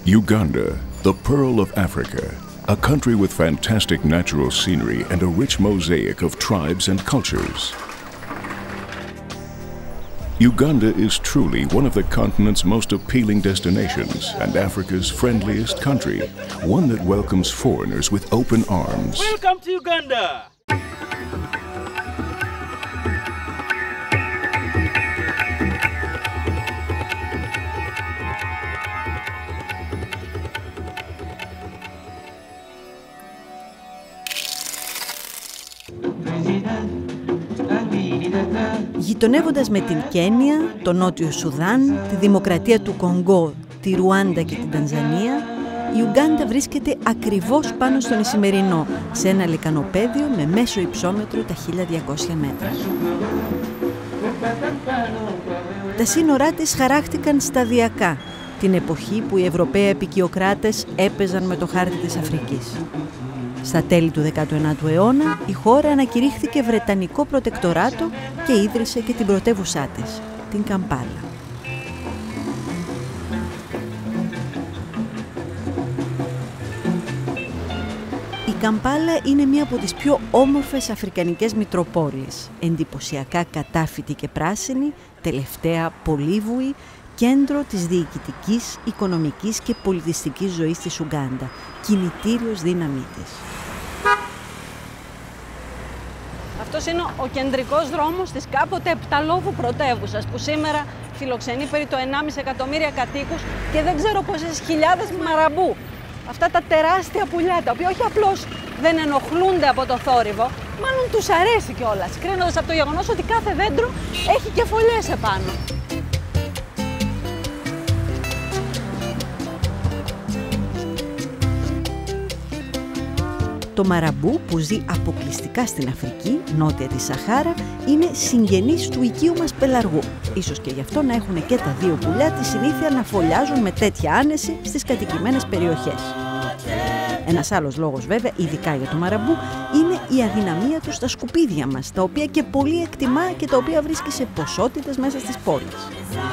Uganda, the pearl of Africa, a country with fantastic natural scenery and a rich mosaic of tribes and cultures. Uganda is truly one of the continent's most appealing destinations and Africa's friendliest country, one that welcomes foreigners with open arms. Welcome to Uganda! Γειτονεύοντας με την Κένια, το Νότιο Σουδάν, τη Δημοκρατία του Κονγκό, τη Ρουάντα και την Τανζανία, η Ουγκάντα βρίσκεται ακριβώς πάνω στον Ισημερινό, σε ένα λεκανοπέδιο με μέσο υψόμετρο τα 1200 μέτρα. Τα σύνορά της χαράχτηκαν σταδιακά, την εποχή που οι Ευρωπαίοι επικιοκράτες έπαιζαν με το χάρτη της Αφρικής. Στα τέλη του 19ου αιώνα, η χώρα ανακηρύχθηκε Βρετανικό προτεκτοράτο και ίδρυσε και την πρωτεύουσά της, την Καμπάλα. Η Καμπάλα είναι μία από τις πιο όμορφες αφρικανικές μητροπόλεις, εντυπωσιακά κατάφυτη και πράσινη, τελευταία πολύβουη, κέντρο της διοικητικής, οικονομικής και πολιτιστικής ζωής της Ουγκάντα, κινητήριος δύναμή της. Αυτός είναι ο κεντρικός δρόμος της κάποτε επταλόβου πρωτεύουσας, που σήμερα φιλοξενεί περί το 1,5 εκατομμύρια κατοίκους και δεν ξέρω πόσες χιλιάδες μαραμπού. Αυτά τα τεράστια πουλιά, τα οποία όχι απλώς δεν ενοχλούνται από το θόρυβο, μάλλον τους αρέσει κιόλας, κρίνοντας από το γεγονός ότι κάθε δέντρο έχει και φωλιές επάνω. Το μαραμπού, που ζει αποκλειστικά στην Αφρική, νότια της Σαχάρα, είναι συγγενής του οικείου μας πελαργού. Ίσως και γι' αυτό να έχουν και τα δύο πουλιά τη συνήθεια να φωλιάζουν με τέτοια άνεση στις κατοικημένες περιοχές. Ένας άλλος λόγος βέβαια, ειδικά για το μαραμπού, είναι η αδυναμία του στα σκουπίδια μας, τα οποία και πολύ εκτιμά και τα οποία βρίσκει σε ποσότητες μέσα στις πόλεις.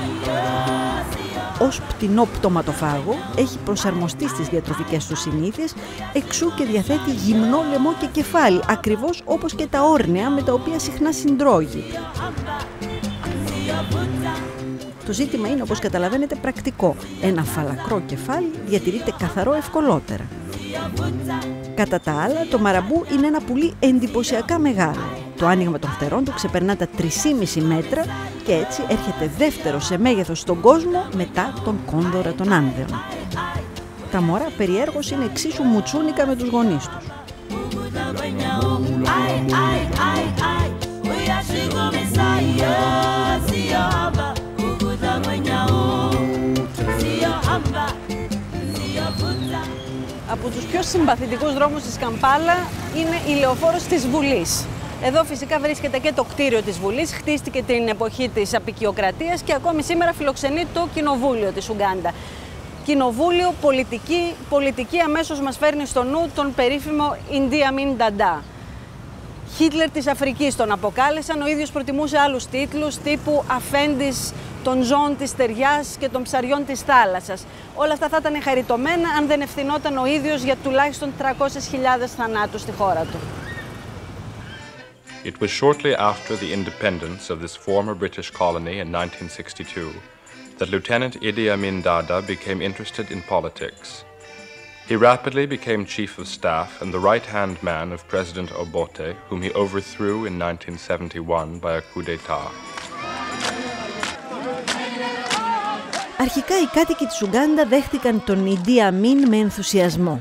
Ως πτηνό πτωματοφάγο έχει προσαρμοστεί στις διατροφικές του συνήθειες, εξού και διαθέτει γυμνό λαιμό και κεφάλι, ακριβώς όπως και τα όρνεα με τα οποία συχνά συντρώγει. Το ζήτημα είναι, όπως καταλαβαίνετε, πρακτικό. Ένα φαλακρό κεφάλι διατηρείται καθαρό ευκολότερα. Κατά τα άλλα, το μαραμπού είναι ένα πουλί εντυπωσιακά μεγάλο. Το άνοιγμα των φτερών του ξεπερνά τα 3,5 μέτρα και έτσι έρχεται δεύτερο σε μέγεθος στον κόσμο μετά τον κόνδωρα των Άνδεων. Τα μωρά περιέργως είναι εξίσου μουτσούνικα με τους γονείς τους. Από τους πιο συμπαθητικούς δρόμους της Καμπάλα είναι η λεωφόρος της Βουλής. Εδώ φυσικά βρίσκεται και το κτίριο της Βουλής, χτίστηκε την εποχή της αποικιοκρατίας και ακόμη σήμερα φιλοξενεί το Κοινοβούλιο της Ουγκάντα. Κοινοβούλιο, πολιτική αμέσως μας φέρνει στο νου τον περίφημο Idi Amin Dada. Χίτλερ της Αφρικής τον αποκάλεσαν, ο ίδιος προτιμούσε άλλους τίτλους τύπου αφέντης των ζώων της στεριάς και των ψαριών της θάλασσας. Όλα αυτά θα ήταν χαριτωμένα αν δεν ευθυνόταν ο ίδιος για τουλάχιστον 300.000 θανάτους στη χώρα του. It was shortly after the independence of this former British colony in 1962 that Lieutenant Idi Amin Dada became interested in politics. He rapidly became chief of staff and the right-hand man of President Obote, whom he overthrew in 1971 by a coup d'état. Αρχικά οι κάτοικοι της Ουγκάντα δέχτηκαν τον Ιντι Αμίν με ενθουσιασμό.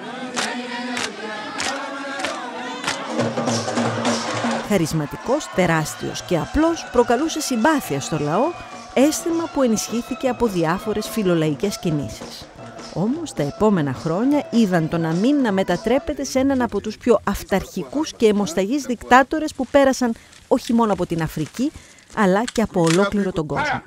Χαρισματικός, τεράστιος και απλός, προκαλούσε συμπάθεια στο λαό, αίσθημα που ενισχύθηκε από διάφορες φιλολαϊκές κινήσεις. Όμως τα επόμενα χρόνια είδαν τον Αμίν να μετατρέπεται σε έναν από τους πιο αυταρχικούς και αιμοσταγείς δικτάτορες που πέρασαν όχι μόνο από την Αφρική, αλλά και από ολόκληρο τον κόσμο.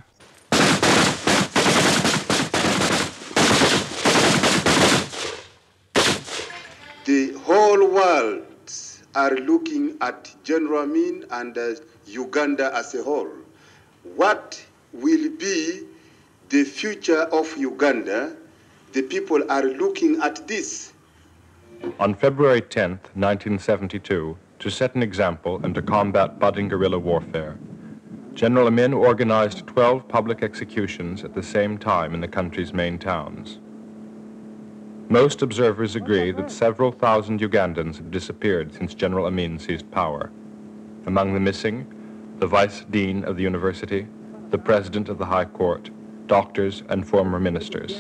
The whole world are looking at General Amin and Uganda as a whole. What will be the future of Uganda the people are looking at this. On February 10th, 1972, to set an example and to combat budding guerrilla warfare, General Amin organized 12 public executions at the same time in the country's main towns. Most observers agree that several thousand Ugandans have disappeared since General Amin seized power. Among the missing, the vice dean of the university, the president of the High Court, doctors and former ministers.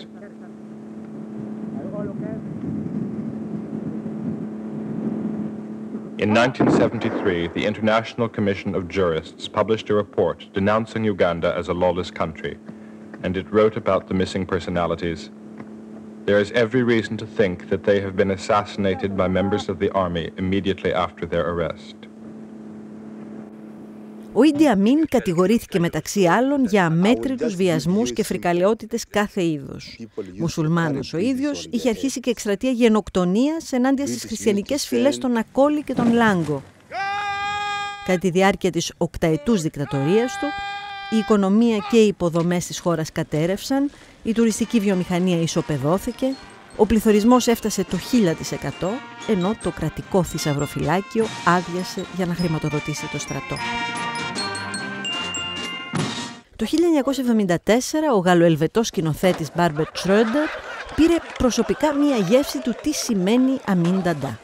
In 1973, the International Commission of Jurists published a report denouncing Uganda as a lawless country, and it wrote about the missing personalities. There is every reason to think that they have been assassinated by members of the army immediately after their arrest. Ο Ίντι Αμίν κατηγορήθηκε μεταξύ άλλων για αμέτρητους βιασμούς και φρικαλαιότητες κάθε είδους. Μουσουλμάνος ο ίδιος, είχε αρχίσει και εκστρατεία γενοκτονίας ενάντια στις χριστιανικές φυλές των Ακόλη και των Λάγκο. Κατά τη διάρκεια της 8ετούς δικτατορίας του, η οικονομία και οι υποδομές της χώρας κατέρευσαν, η τουριστική βιομηχανία ισοπεδώθηκε, ο πληθωρισμός έφτασε το 1000%, ενώ το κρατικό θησαυροφυλάκιο άδειασε για να χρηματοδοτήσει το στρατό. Το 1974 ο Γαλλοελβετός σκηνοθέτης Μπάρμπερτ Σρόντερ πήρε προσωπικά μία γεύση του τι σημαίνει Αμίν Νταντά.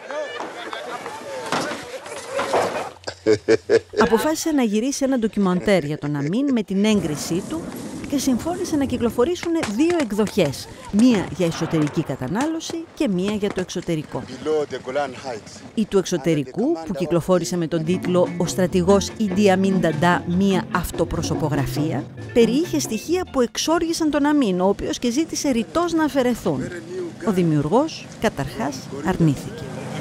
Αποφάσισε να γυρίσει ένα ντοκιμαντέρ για τον Αμίν με την έγκρισή του και συμφώνησε να κυκλοφορήσουν δύο εκδοχές, μία για εσωτερική κατανάλωση και μία για το εξωτερικό. Η του εξωτερικού, που κυκλοφόρησε με τον τίτλο «Ο στρατηγός Ίντι Αμίν Νταντά, μία αυτοπροσωπογραφία», περιείχε στοιχεία που εξόργησαν τον Αμίν, ο οποίος και ζήτησε ρητός να αφαιρεθούν. Ο δημιουργός, καταρχάς, αρνήθηκε.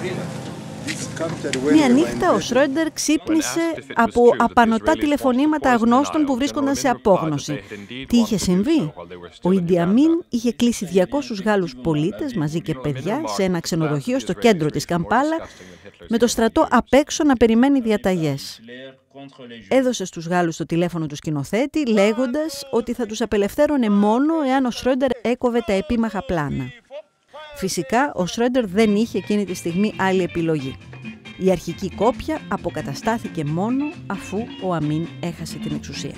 Μια νύχτα ο Σρόντερ ξύπνησε από απανωτά τηλεφωνήματα αγνώστων που βρίσκονταν σε απόγνωση. Τι είχε συμβεί? Ο Ίντι Αμίν είχε κλείσει 200 Γάλλους πολίτες μαζί και παιδιά σε ένα ξενοδοχείο στο κέντρο της Καμπάλα, με το στρατό απ' έξω να περιμένει διαταγές. Έδωσε στους Γάλλους το τηλέφωνο του σκηνοθέτη, λέγοντας ότι θα τους απελευθέρωνε μόνο εάν ο Σρόντερ έκοβε τα επίμαχα πλάνα. Φυσικά, ο Σρόντερ δεν είχε εκείνη τη στιγμή άλλη επιλογή. Η αρχική κόπια αποκαταστάθηκε μόνο αφού ο Αμίν έχασε την εξουσία.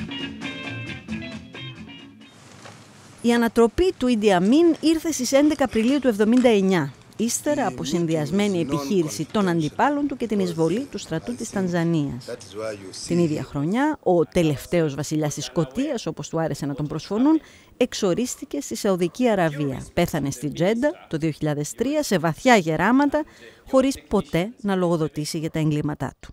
Η ανατροπή του Ίντι Αμίν ήρθε στις 11 Απριλίου του 1979, ύστερα από συνδυασμένη επιχείρηση των αντιπάλων του και την εισβολή του στρατού της Τανζανίας. Την ίδια χρονιά, ο τελευταίος βασιλιάς της Σκωτίας, όπως του άρεσε να τον προσφωνούν, εξορίστηκε στη Σαουδική Αραβία. Πέθανε στη Τζέντα το 2003 σε βαθιά γεράματα, χωρίς ποτέ να λογοδοτήσει για τα εγκλήματά του.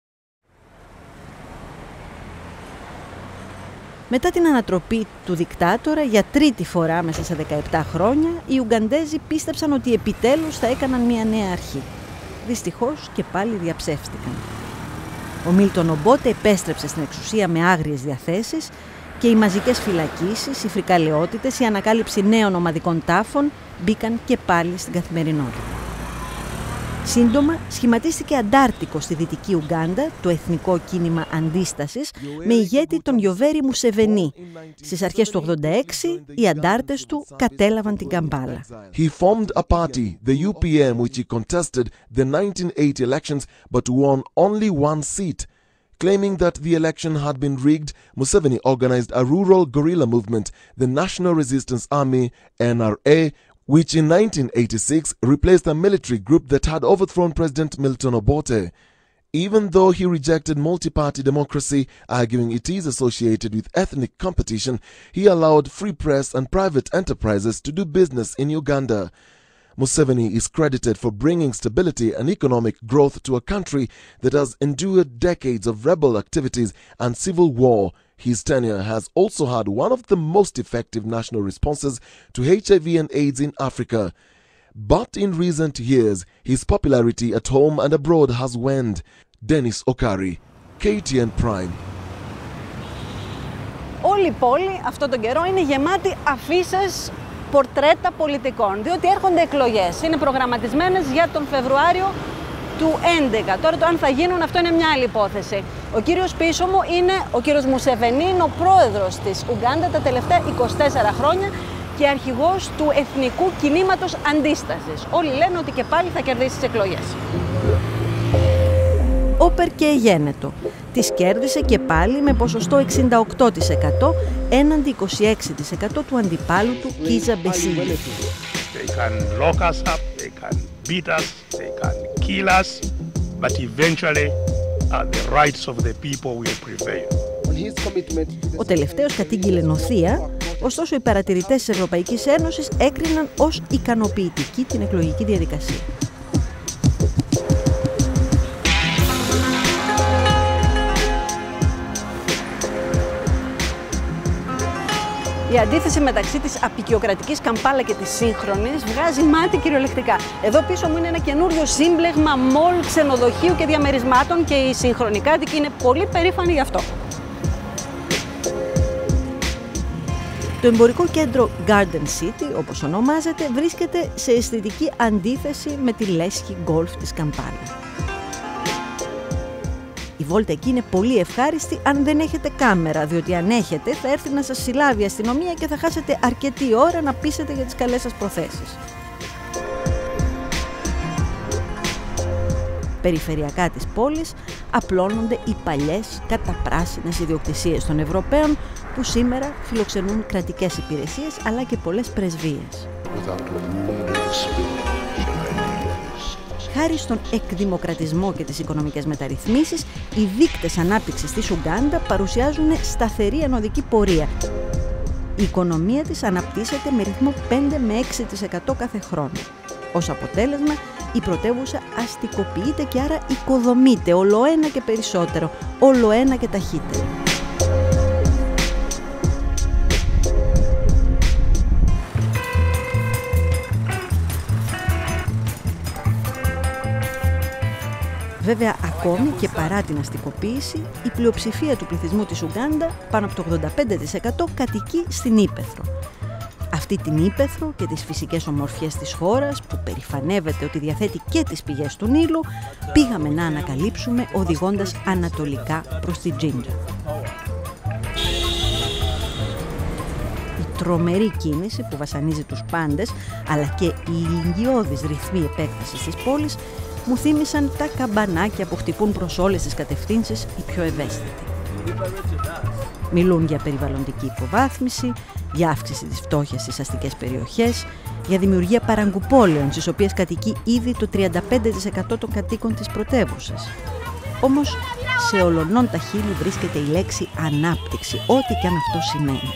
Μετά την ανατροπή του δικτάτορα για τρίτη φορά μέσα σε 17 χρόνια, οι Ουγκαντέζοι πίστεψαν ότι επιτέλους θα έκαναν μια νέα αρχή. Δυστυχώς και πάλι διαψεύστηκαν. Ο Μίλτον Ομπότε επέστρεψε στην εξουσία με άγριες διαθέσεις και οι μαζικές φυλακίσεις, οι φρικαλαιότητες, η ανακάλυψη νέων ομαδικών τάφων μπήκαν και πάλι στην καθημερινότητα. Σύντομα σχηματίστηκε αντάρτικο στη Δυτική Ουγκάντα το εθνικό κίνημα αντίστασης με ηγέτη τον Γιοβέρι Μουσεβενί. Στις αρχές του 1986 οι αντάρτες του κατέλαβαν την Καμπάλα. He formed a party, the UPM, which he contested the 1980 elections but won only one seat. Claiming that the election had been rigged, Museveni organized a rural guerrilla movement, the National Resistance Army, NRA, which in 1986 replaced a military group that had overthrown President Milton Obote. Even though he rejected multi-party democracy, arguing it is associated with ethnic competition, he allowed free press and private enterprises to do business in Uganda. Museveni is credited for bringing stability and economic growth to a country that has endured decades of rebel activities and civil war. His tenure has also had one of the most effective national responses to HIV and AIDS in Africa. But in recent years, his popularity at home and abroad has waned. Dennis Okari, KTN Prime. Όλη η πόλη αυτόν τον καιρό είναι γεμάτη αφίσες, πορτρέτα πολιτικών, διότι έρχονται εκλογές. Είναι προγραμματισμένες για τον Φεβρουάριο του 2011. Τώρα το αν θα γίνουν, αυτό είναι μια άλλη υπόθεση. Ο κύριος πίσω μου είναι ο κύριος Μουσεβενί, είναι ο πρόεδρος της Ουγκάντα τα τελευταία 24 χρόνια και αρχηγός του Εθνικού Κινήματος Αντίστασης. Όλοι λένε ότι και πάλι θα κερδίσει τις εκλογές. Όπερ και εγένετο. Τις κέρδισε και πάλι με ποσοστό 68% έναντι 26% του αντιπάλου του Κίζα Μπεσίγη. They can lock us up, they can beat us, they can kill us, but eventually the rights of the people will prevail. Ο τελευταίος κατήγγειλε νοθεία, ωστόσο οι παρατηρητές της Ευρωπαϊκής Ένωσης έκριναν ως ικανοποιητική την εκλογική διαδικασία. Η αντίθεση μεταξύ της απικιοκρατικής Καμπάλα και της σύγχρονης βγάζει μάτι κυριολεκτικά. Εδώ πίσω μου είναι ένα καινούριο σύμπλεγμα μολ, ξενοδοχείου και διαμερισμάτων και οι σύγχρονοι κάτοικοι είναι πολύ περήφανοι γι' αυτό. Το εμπορικό κέντρο Garden City, όπως ονομάζεται, βρίσκεται σε αισθητική αντίθεση με τη λέσχη γκολφ της Καμπάλα. Η βόλτα εκεί είναι πολύ ευχάριστη αν δεν έχετε κάμερα, διότι αν έχετε θα έρθει να σας συλλάβει η αστυνομία και θα χάσετε αρκετή ώρα να πείσετε για τις καλές σας προθέσεις. Περιφερειακά της πόλης απλώνονται οι παλιές καταπράσινες ιδιοκτησίες των Ευρωπαίων που σήμερα φιλοξενούν κρατικές υπηρεσίες αλλά και πολλές πρεσβείες. Χάρη στον εκδημοκρατισμό και τις οικονομικές μεταρρυθμίσεις, οι δείκτες ανάπτυξης της Ουγκάντα παρουσιάζουν σταθερή ανωδική πορεία. Η οικονομία της αναπτύσσεται με ρυθμό 5 με 6% κάθε χρόνο. Ως αποτέλεσμα, η πρωτεύουσα αστικοποιείται και άρα οικοδομείται ολοένα και περισσότερο, ολοένα και ταχύτερα. Βέβαια, ακόμη και παρά την αστικοποίηση, η πλειοψηφία του πληθυσμού της Ουγκάντα, πάνω από το 85%, κατοικεί στην ύπαιθρο. Αυτή την ύπαιθρο και τις φυσικές ομορφιές της χώρας, που περηφανεύεται ότι διαθέτει και τις πηγές του Νείλου, πήγαμε να ανακαλύψουμε οδηγώντας ανατολικά προς τη Τζίντζα. Η τρομερή κίνηση που βασανίζει τους πάντες, αλλά και οι ηλικιώδεις ρυθμοί επέκτασης της πόλης, μου θύμισαν τα καμπανάκια που χτυπούν προς όλες τις κατευθύνσεις οι πιο ευαίσθητοι. Μιλούν για περιβαλλοντική υποβάθμιση, για αύξηση της φτώχειας στις αστικές περιοχές, για δημιουργία παραγκουπόλεων, στις οποίες κατοικεί ήδη το 35% των κατοίκων της πρωτεύουσας. Όμως, σε ολονών τα χείλη βρίσκεται η λέξη ανάπτυξη, ό,τι και αν αυτό σημαίνει.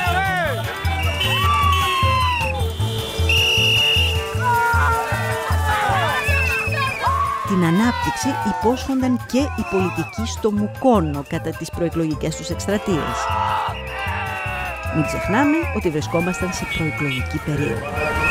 Την ανάπτυξη υπόσχονταν και οι πολιτικοί στο Μουκόνο κατά τις προεκλογικές τους εκστρατείες. Μην ξεχνάμε ότι βρισκόμασταν σε προεκλογική περίοδο.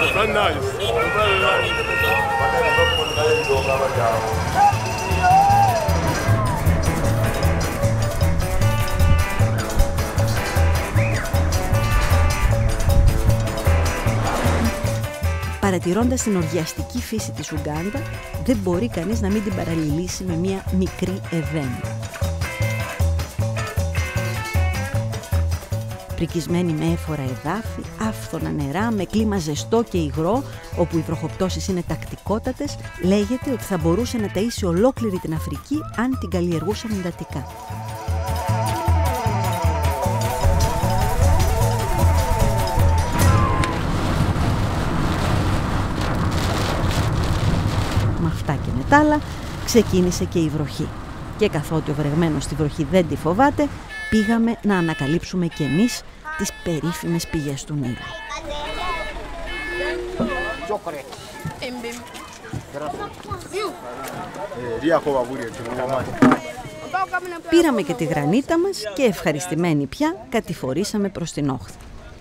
Παρατηρώντας την οργιαστική φύση της Ουγκάντα, δεν μπορεί κανείς να μην την παραλληλήσει με μια μικρή Εδέμ. Πρικισμένη με έφορα εδάφη, άφθονα νερά, με κλίμα ζεστό και υγρό, όπου οι βροχοπτώσεις είναι τακτικότατες, λέγεται ότι θα μπορούσε να ταΐσει ολόκληρη την Αφρική αν την καλλιεργούσαν εντατικά. Με αυτά και με τ' άλλα, ξεκίνησε και η βροχή. Και καθότι ο βρεγμένος στη βροχή δεν τη φοβάται, πήγαμε να ανακαλύψουμε κι εμείς τις περίφημες πηγές του Νείλου. Πήραμε και τη γρανίτα μας και ευχαριστημένοι πια κατηφορήσαμε προς την όχθη.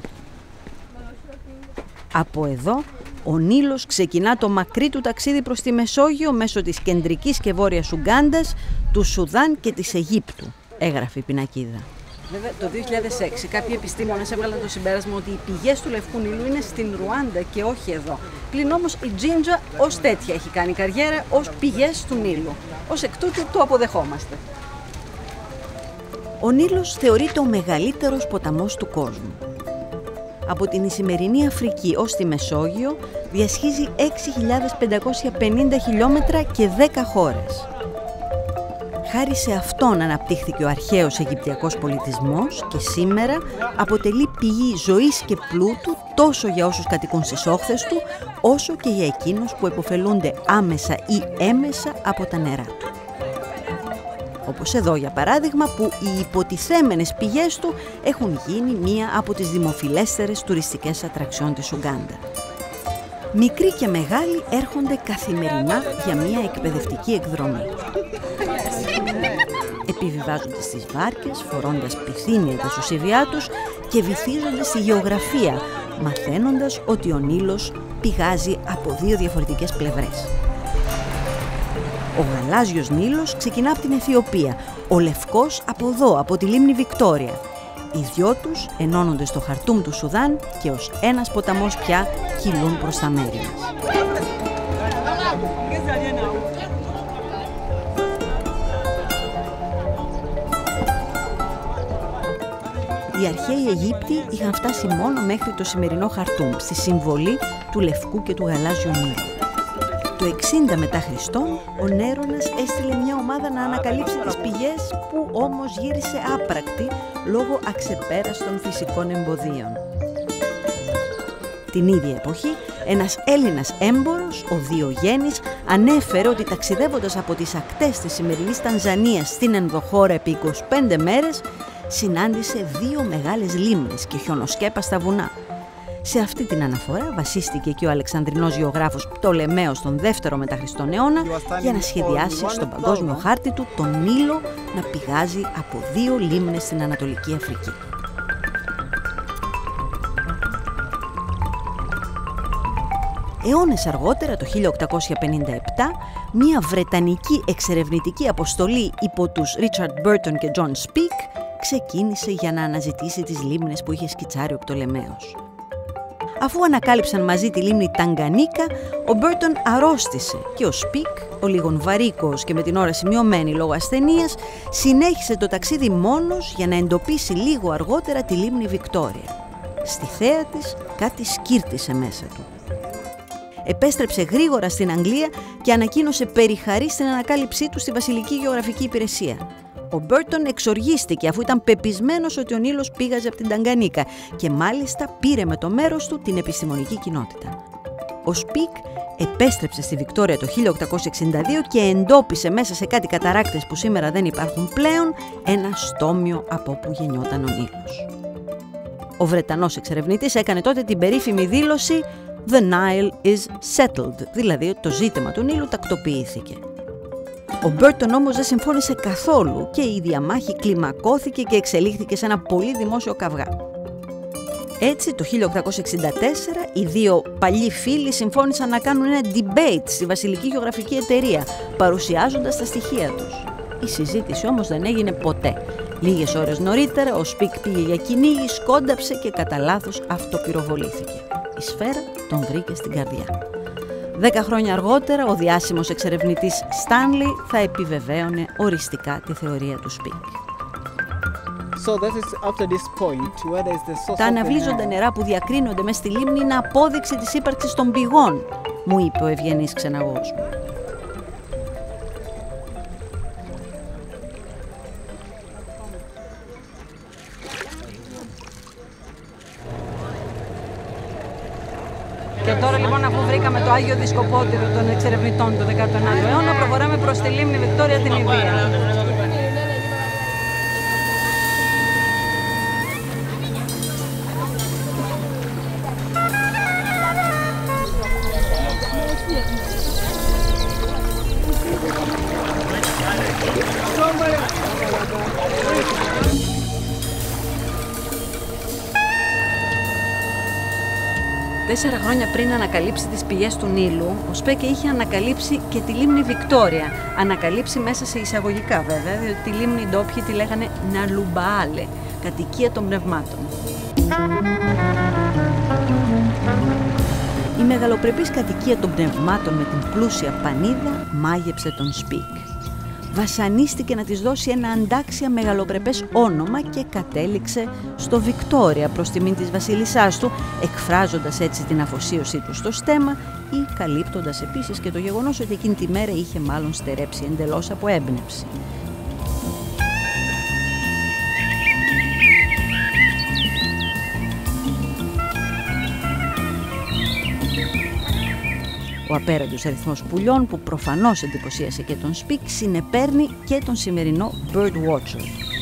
Από εδώ ο Νείλος ξεκινά το μακρύ του ταξίδι προς τη Μεσόγειο μέσω της κεντρικής και βόρειας Ουγκάντας, του Σουδάν και της Αιγύπτου, έγραφε η πινακίδα. Βέβαια, το 2006 κάποιοι επιστήμονες έβγαλαν το συμπέρασμα ότι οι πηγές του Λευκού Νείλου είναι στην Ρουάντα και όχι εδώ. Πλην όμως η Τζίντζα ως τέτοια έχει κάνει καριέρα ως πηγές του Νείλου. Ως εκ τούτου το αποδεχόμαστε. Ο Νείλος θεωρείται ο μεγαλύτερος ποταμός του κόσμου. από την Ισημερινή Αφρική ως τη Μεσόγειο διασχίζει 6.550 χιλιόμετρα και 10 χώρες. Χάρη σε αυτόν αναπτύχθηκε ο αρχαίος Αιγυπτιακός πολιτισμός και σήμερα αποτελεί πηγή ζωής και πλούτου τόσο για όσους κατοικούν στις όχθες του, όσο και για εκείνους που επωφελούνται άμεσα ή έμεσα από τα νερά του. Όπως εδώ για παράδειγμα, που οι υποτιθέμενες πηγές του έχουν γίνει μία από τις δημοφιλέστερες τουριστικές ατραξιόν της Ουγκάντα. Μικροί και μεγάλοι έρχονται καθημερινά για μία εκπαιδευτική εκδρομή. Επιβιβάζονται στις βάρκες, φορώντας πυθύνια τα σωσίβια τους και βυθίζονται στη γεωγραφία, μαθαίνοντας ότι ο Νείλος πηγάζει από δύο διαφορετικές πλευρές. Ο γαλάζιος Νείλος ξεκινά από την Αιθιοπία, ο λευκός από εδώ, από τη λίμνη Βικτόρια. Οι δυο τους ενώνονται στο Χαρτούμ του Σουδάν και ως ένας ποταμός πια κυλούν προς τα μέρη μας. Οι αρχαίοι Αιγύπτιοι είχαν φτάσει μόνο μέχρι το σημερινό Χαρτούμ, στη συμβολή του λευκού και του γαλάζιου Νείλου. Το 60 μετά Χριστόν, ο Νέρονας έστειλε μια ομάδα να ανακαλύψει τις πηγές, που όμως γύρισε άπρακτη λόγω αξεπέραστων φυσικών εμποδίων. Την ίδια εποχή, ένας Έλληνας έμπορος, ο Διογέννης, ανέφερε ότι ταξιδεύοντας από τις ακτές της σημερινής Τανζανίας στην ενδοχώρα επί 25 μέρες, συνάντησε δύο μεγάλες λίμνες και χιονοσκέπαστα βουνά. Σε αυτή την αναφορά βασίστηκε και ο Αλεξανδρινός γεωγράφος Πτολεμαίος τον 2ο μετά Χριστόν αιώνα για να σχεδιάσει στον παγκόσμιο χάρτη του τον Νείλο να πηγάζει από δύο λίμνες στην Ανατολική Αφρική. Αιώνες αργότερα, το 1857, μια βρετανική εξερευνητική αποστολή υπό τους Ρίτσαρντ Μπέρτον και Τζον Σπίκ ξεκίνησε για να αναζητήσει τις λίμνες που είχε σκιτσάρει ο Πτολεμαίος. Αφού ανακάλυψαν μαζί τη λίμνη Ταγκανίκα, ο Μπέρτον αρρώστησε και ο Σπίκ, ο λίγον βαρύκος και με την ώρα σημειωμένη λόγω ασθενείας, συνέχισε το ταξίδι μόνος για να εντοπίσει λίγο αργότερα τη λίμνη Βικτόρια. Στη θέα της κάτι σκύρτησε μέσα του. Επέστρεψε γρήγορα στην Αγγλία και ανακοίνωσε περιχαρή στην ανακάλυψή του στη Βασιλική Γεωγραφική Υπηρεσία. Ο Μπέρτον εξοργίστηκε αφού ήταν πεπισμένος ότι ο Νείλος πήγαζε από την Ταγκανίκα και μάλιστα πήρε με το μέρος του την επιστημονική κοινότητα. Ο Σπίκ επέστρεψε στη Βικτόρια το 1862 και εντόπισε μέσα σε κάτι καταράκτες που σήμερα δεν υπάρχουν πλέον ένα στόμιο από όπου γεννιόταν ο Νείλος. Ο Βρετανός εξερευνητής έκανε τότε την περίφημη δήλωση «The Nile is settled», δηλαδή το ζήτημα του Νείλου τακτοποιήθηκε. Ο Μπέρτον όμως δεν συμφώνησε καθόλου και η διαμάχη κλιμακώθηκε και εξελίχθηκε σε ένα πολύ δημόσιο καυγά. Έτσι, το 1864 οι δύο παλιοί φίλοι συμφώνησαν να κάνουν ένα debate στη Βασιλική Γεωγραφική Εταιρεία, παρουσιάζοντας τα στοιχεία τους. Η συζήτηση όμως δεν έγινε ποτέ. Λίγες ώρες νωρίτερα ο Σπίκ πήγε για κυνήγι, σκόνταψε και κατά λάθος αυτοπυροβολήθηκε. Η σφαίρα τον βρήκε στην καρδιά. 10 χρόνια αργότερα, ο διάσημος εξερευνητής Στάνλι θα επιβεβαίωνε οριστικά τη θεωρία του Σπίκ. Τα αναβλύζοντα νερά που διακρίνονται μες στη λίμνη είναι απόδειξη της ύπαρξης των πηγών, μου είπε ο ευγενής ξεναγός μου. Και τώρα λοιπόν, αφού βρήκαμε το Άγιο Δισκοπότηρο των εξερευνητών του 19ου αιώνα, προχωράμε προς τη λίμνη Βικτόρια την Ιδία. Τέσσερα χρόνια πριν ανακαλύψει τις πηγές του Νείλου, ο Σπέκε είχε ανακαλύψει και τη λίμνη Βικτόρια. Ανακαλύψει μέσα σε εισαγωγικά βέβαια, διότι τη λίμνη οι ντόπιοι τη λέγανε Ναλουμπαάλε, κατοικία των πνευμάτων. Η μεγαλοπρεπής κατοικία των πνευμάτων με την πλούσια πανίδα μάγεψε τον Σπίκ. βασανίστηκε να της δώσει ένα αντάξια μεγαλοπρεπές όνομα και κατέληξε στο Βικτόρια προς τιμήν της βασίλισσάς του, εκφράζοντας έτσι την αφοσίωσή του στο στέμμα ή καλύπτοντας επίσης και το γεγονός ότι εκείνη τη μέρα είχε μάλλον στερέψει εντελώς από έμπνευση. Ο απέραντος αριθμός πουλιών που προφανώς εντυπωσίασε και τον Σπικ συνεπέρνει και τον σημερινό Birdwatcher. 1080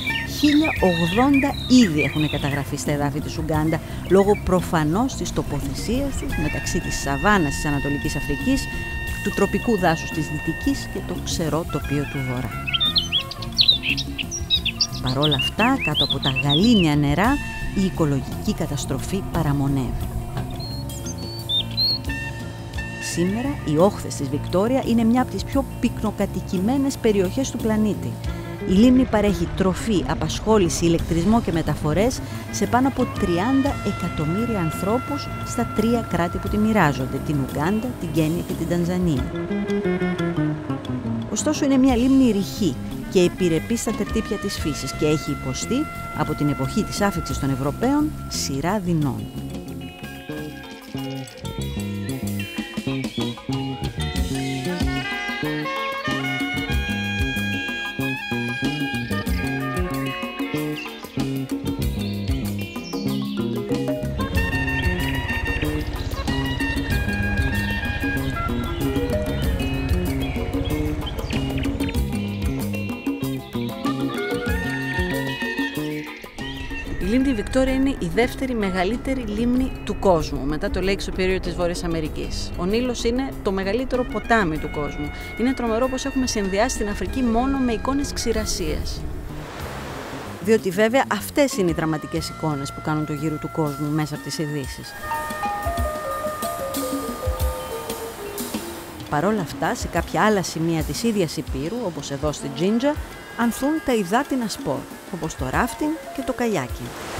είδη έχουν καταγραφεί στα εδάφη της Ουγκάντα λόγω προφανώς της τοποθεσίας της μεταξύ της σαβάνας της Ανατολικής Αφρικής, του τροπικού δάσους της Δυτικής και το ξερό τοπίο του Βορρά. Παρόλα αυτά, κάτω από τα γαλήνια νερά, η οικολογική καταστροφή παραμονεύει. Σήμερα, οι όχθες της Βικτόρια είναι μια από τις πιο πυκνοκατοικημένες περιοχές του πλανήτη. Η λίμνη παρέχει τροφή, απασχόληση, ηλεκτρισμό και μεταφορές σε πάνω από 30 εκατομμύρια ανθρώπους στα 3 κράτη που τη μοιράζονται, την Ουγκάντα, την Κένια και την Τανζανία. Ωστόσο, είναι μια λίμνη ρηχή και επιρρεπεί στα τερτύπια της φύσης και έχει υποστεί από την εποχή της άφιξης των Ευρωπαίων σειρά δεινών. Η λίμνη Βικτόρια είναι η δεύτερη μεγαλύτερη λίμνη του κόσμου, μετά το Lake Superior της Βόρειας Αμερικής. Ο Νείλος είναι το μεγαλύτερο ποτάμι του κόσμου. Είναι τρομερό πως έχουμε συνδυάσει την Αφρική μόνο με εικόνες ξηρασίας. Διότι βέβαια αυτές είναι οι δραματικές εικόνες που κάνουν το γύρο του κόσμου μέσα από τις ειδήσεις. Παρ' όλα αυτά, σε κάποια άλλα σημεία της ίδιας Υπήρου, όπως εδώ στην Τζίντζα, ανθούν τα υδάτινα σπορ, όπως το ράφτινγκ και το καγιάκι.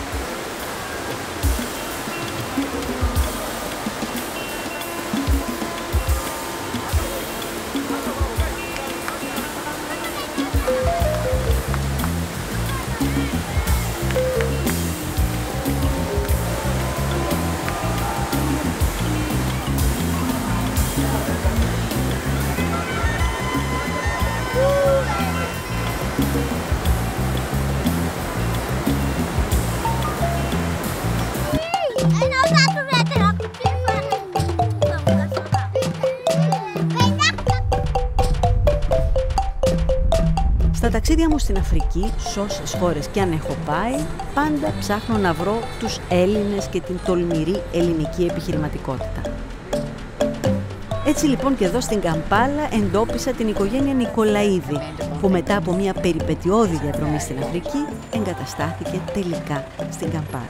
Στα ταξίδια μου στην Αφρική, σ' όσες χώρες κι αν έχω πάει, πάντα ψάχνω να βρω τους Έλληνες και την τολμηρή ελληνική επιχειρηματικότητα. Έτσι λοιπόν και εδώ στην Καμπάλα εντόπισα την οικογένεια Νικολαίδη, που μετά από μια περιπετειώδη διαδρομή στην Αφρική εγκαταστάθηκε τελικά στην Καμπάλα.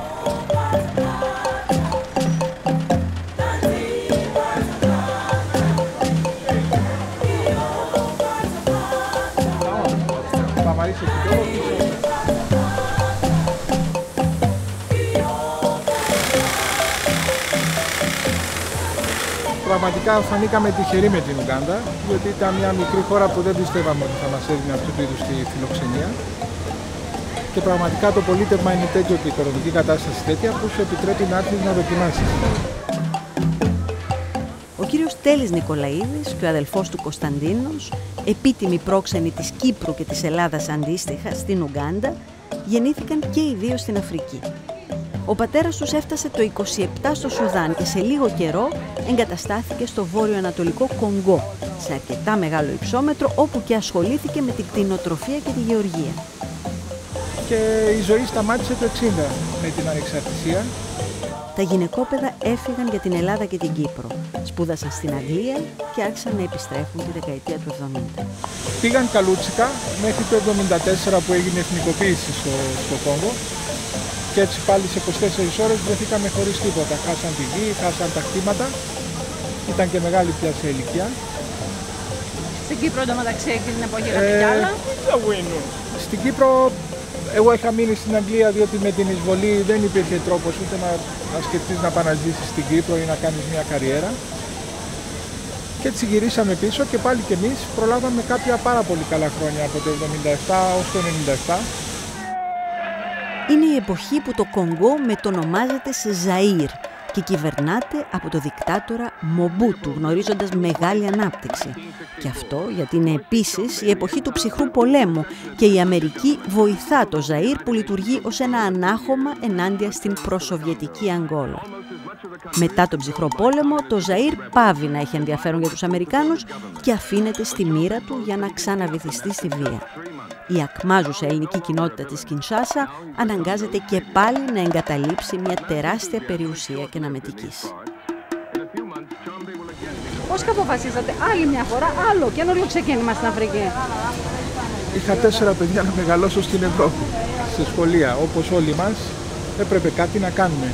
Πραγματικά φανήκαμε τυχεροί με την Ουγκάντα, διότι ήταν μια μικρή χώρα που δεν πιστεύαμε ότι θα μας έδινε αυτού του είδους τη φιλοξενία. Και πραγματικά το πολίτευμα είναι τέτοιο και η οικονομική κατάσταση τέτοια που σου επιτρέπει να έρθεις να δοκιμάσεις. Ο κύριος Τέλης Νικολαίδης και ο αδελφός του Κωνσταντίνος, επίτιμοι πρόξενοι της Κύπρου και της Ελλάδας αντίστοιχα στην Ουγκάντα, γεννήθηκαν και οι δύο στην Αφρική. Ο πατέρας τους έφτασε το 27 στο Σουδάν και σε λίγο καιρό εγκαταστάθηκε στο βόρειο-ανατολικό Κονγκό, σε αρκετά μεγάλο υψόμετρο, όπου και ασχολήθηκε με την κτηνοτροφία και τη γεωργία. Και η ζωή σταμάτησε το 60 με την ανεξαρτησία. Τα γυναικόπαιδα έφυγαν για την Ελλάδα και την Κύπρο, σπούδασαν στην Αγγλία και άρχισαν να επιστρέφουν τη δεκαετία του 70. Πήγαν καλούτσικα μέχρι το 74 που έγινε εθνικοποίηση στο Κόγκο. Και έτσι πάλι σε 24 ώρες βρεθήκαμε χωρίς τίποτα. Χάσαν τη γη, χάσαν τα κτήματα. Ήταν και μεγάλη πια σε ηλικία. Στην Κύπρο εντωμεταξύ εκείνη την εποχή είχατε κι άλλα. Στην Κύπρο εγώ είχα μείνει στην Αγγλία διότι με την εισβολή δεν υπήρχε τρόπος ούτε να σκεφτείς να πάνε να ζήσεις στην Κύπρο ή να κάνεις μια καριέρα. Και έτσι γυρίσαμε πίσω και πάλι κι εμείς προλάβαμε κάποια πάρα πολύ καλά χρόνια από το 1977 ως το 1997. Είναι η εποχή που το Κονγκό μετονομάζεται σε Ζαΐρ και κυβερνάται από το δικτάτορα Μομπούτου, γνωρίζοντας μεγάλη ανάπτυξη. Και αυτό γιατί είναι επίσης η εποχή του ψυχρού πολέμου και η Αμερική βοηθά το Ζαΐρ που λειτουργεί ως ένα ανάχωμα ενάντια στην προσοβιετική Αγγόλα. Μετά τον ψυχρό πόλεμο, το Ζαΐρ πάβει να έχει ενδιαφέρον για τους Αμερικάνους και αφήνεται στη μοίρα του για να ξαναβυθιστεί στη βία. Η ακμάζουσα ελληνική κοινότητα της Κινσάσα αναγκάζεται και πάλι να εγκαταλείψει μια τεράστια περιουσία και να μετικήσει. Πώς και αποφασίσατε άλλη μια φορά, άλλο καινούριο ξεκίνημα στην Αφρική? Είχα 4 παιδιά να μεγαλώσω στην Ευρώπη, σε σχολεία. Όπως όλοι μας, έπρεπε κάτι να κάνουμε.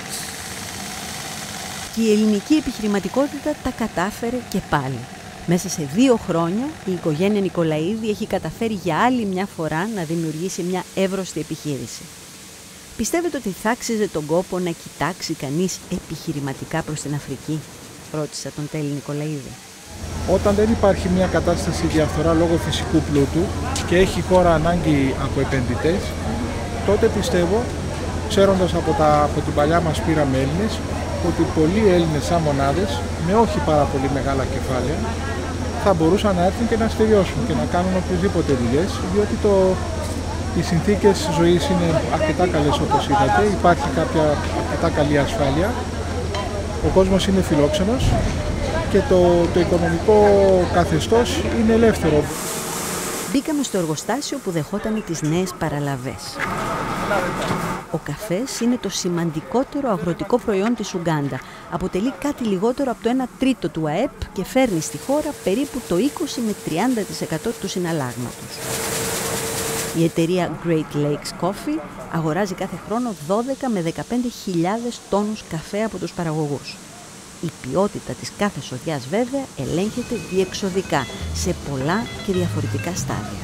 Και η ελληνική επιχειρηματικότητα τα κατάφερε και πάλι. Μέσα σε 2 χρόνια η οικογένεια Νικολαΐδη έχει καταφέρει για άλλη μια φορά να δημιουργήσει μια εύρωστη επιχείρηση. Πιστεύετε ότι θα άξιζε τον κόπο να κοιτάξει κανείς επιχειρηματικά προς την Αφρική? Ρώτησα τον Τέλη Νικολαΐδη. Όταν δεν υπάρχει μια κατάσταση διαφθορά λόγω φυσικού πλούτου και έχει χώρα ανάγκη από επενδυτές, τότε πιστεύω, ξέροντας από την παλιά μας πείρα με Έλληνες, ότι πολλοί Έλληνες σαν μονάδες, με όχι πάρα πολύ μεγάλα κεφάλαια, θα μπορούσαν να έρθουν και να στηριώσουν και να κάνουν οποιοδήποτε δουλειές, διότι οι συνθήκες ζωής είναι αρκετά καλές όπως είδατε, υπάρχει κάποια αρκετά καλή ασφάλεια, ο κόσμος είναι φιλόξενος και το οικονομικό καθεστώς είναι ελεύθερο. Μπήκαμε στο εργοστάσιο που δεχόταν τις νέες παραλαβές. Ο καφές είναι το σημαντικότερο αγροτικό προϊόν της Ουγκάντα. Αποτελεί κάτι λιγότερο από το 1/3 του ΑΕΠ και φέρνει στη χώρα περίπου το 20 με 30% του συναλλάγματος. Η εταιρεία Great Lakes Coffee αγοράζει κάθε χρόνο 12 με 15.000 τόνους καφέ από τους παραγωγούς. Η ποιότητα της κάθε σοδειάς βέβαια ελέγχεται διεξοδικά σε πολλά και διαφορετικά στάδια.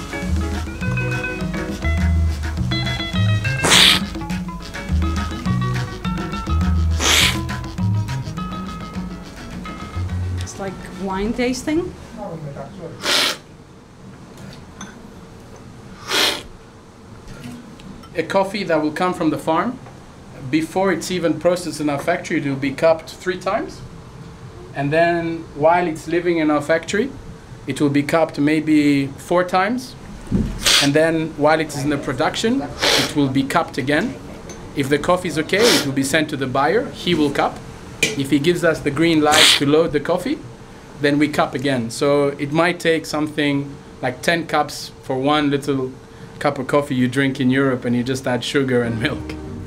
It's like wine tasting. A coffee that will come from the farm, before it's even processed in our factory, it will be cupped 3 times. And then while it's living in our factory, it will be cupped maybe 4 times. And then while it is in the production, it will be cupped again. If the coffee is okay, it will be sent to the buyer. He will cup. If he gives us the green light to load the coffee, then we cup again. So it might take something like 10 cups for one little cup of coffee you drink in Europe, and you just add sugar and milk.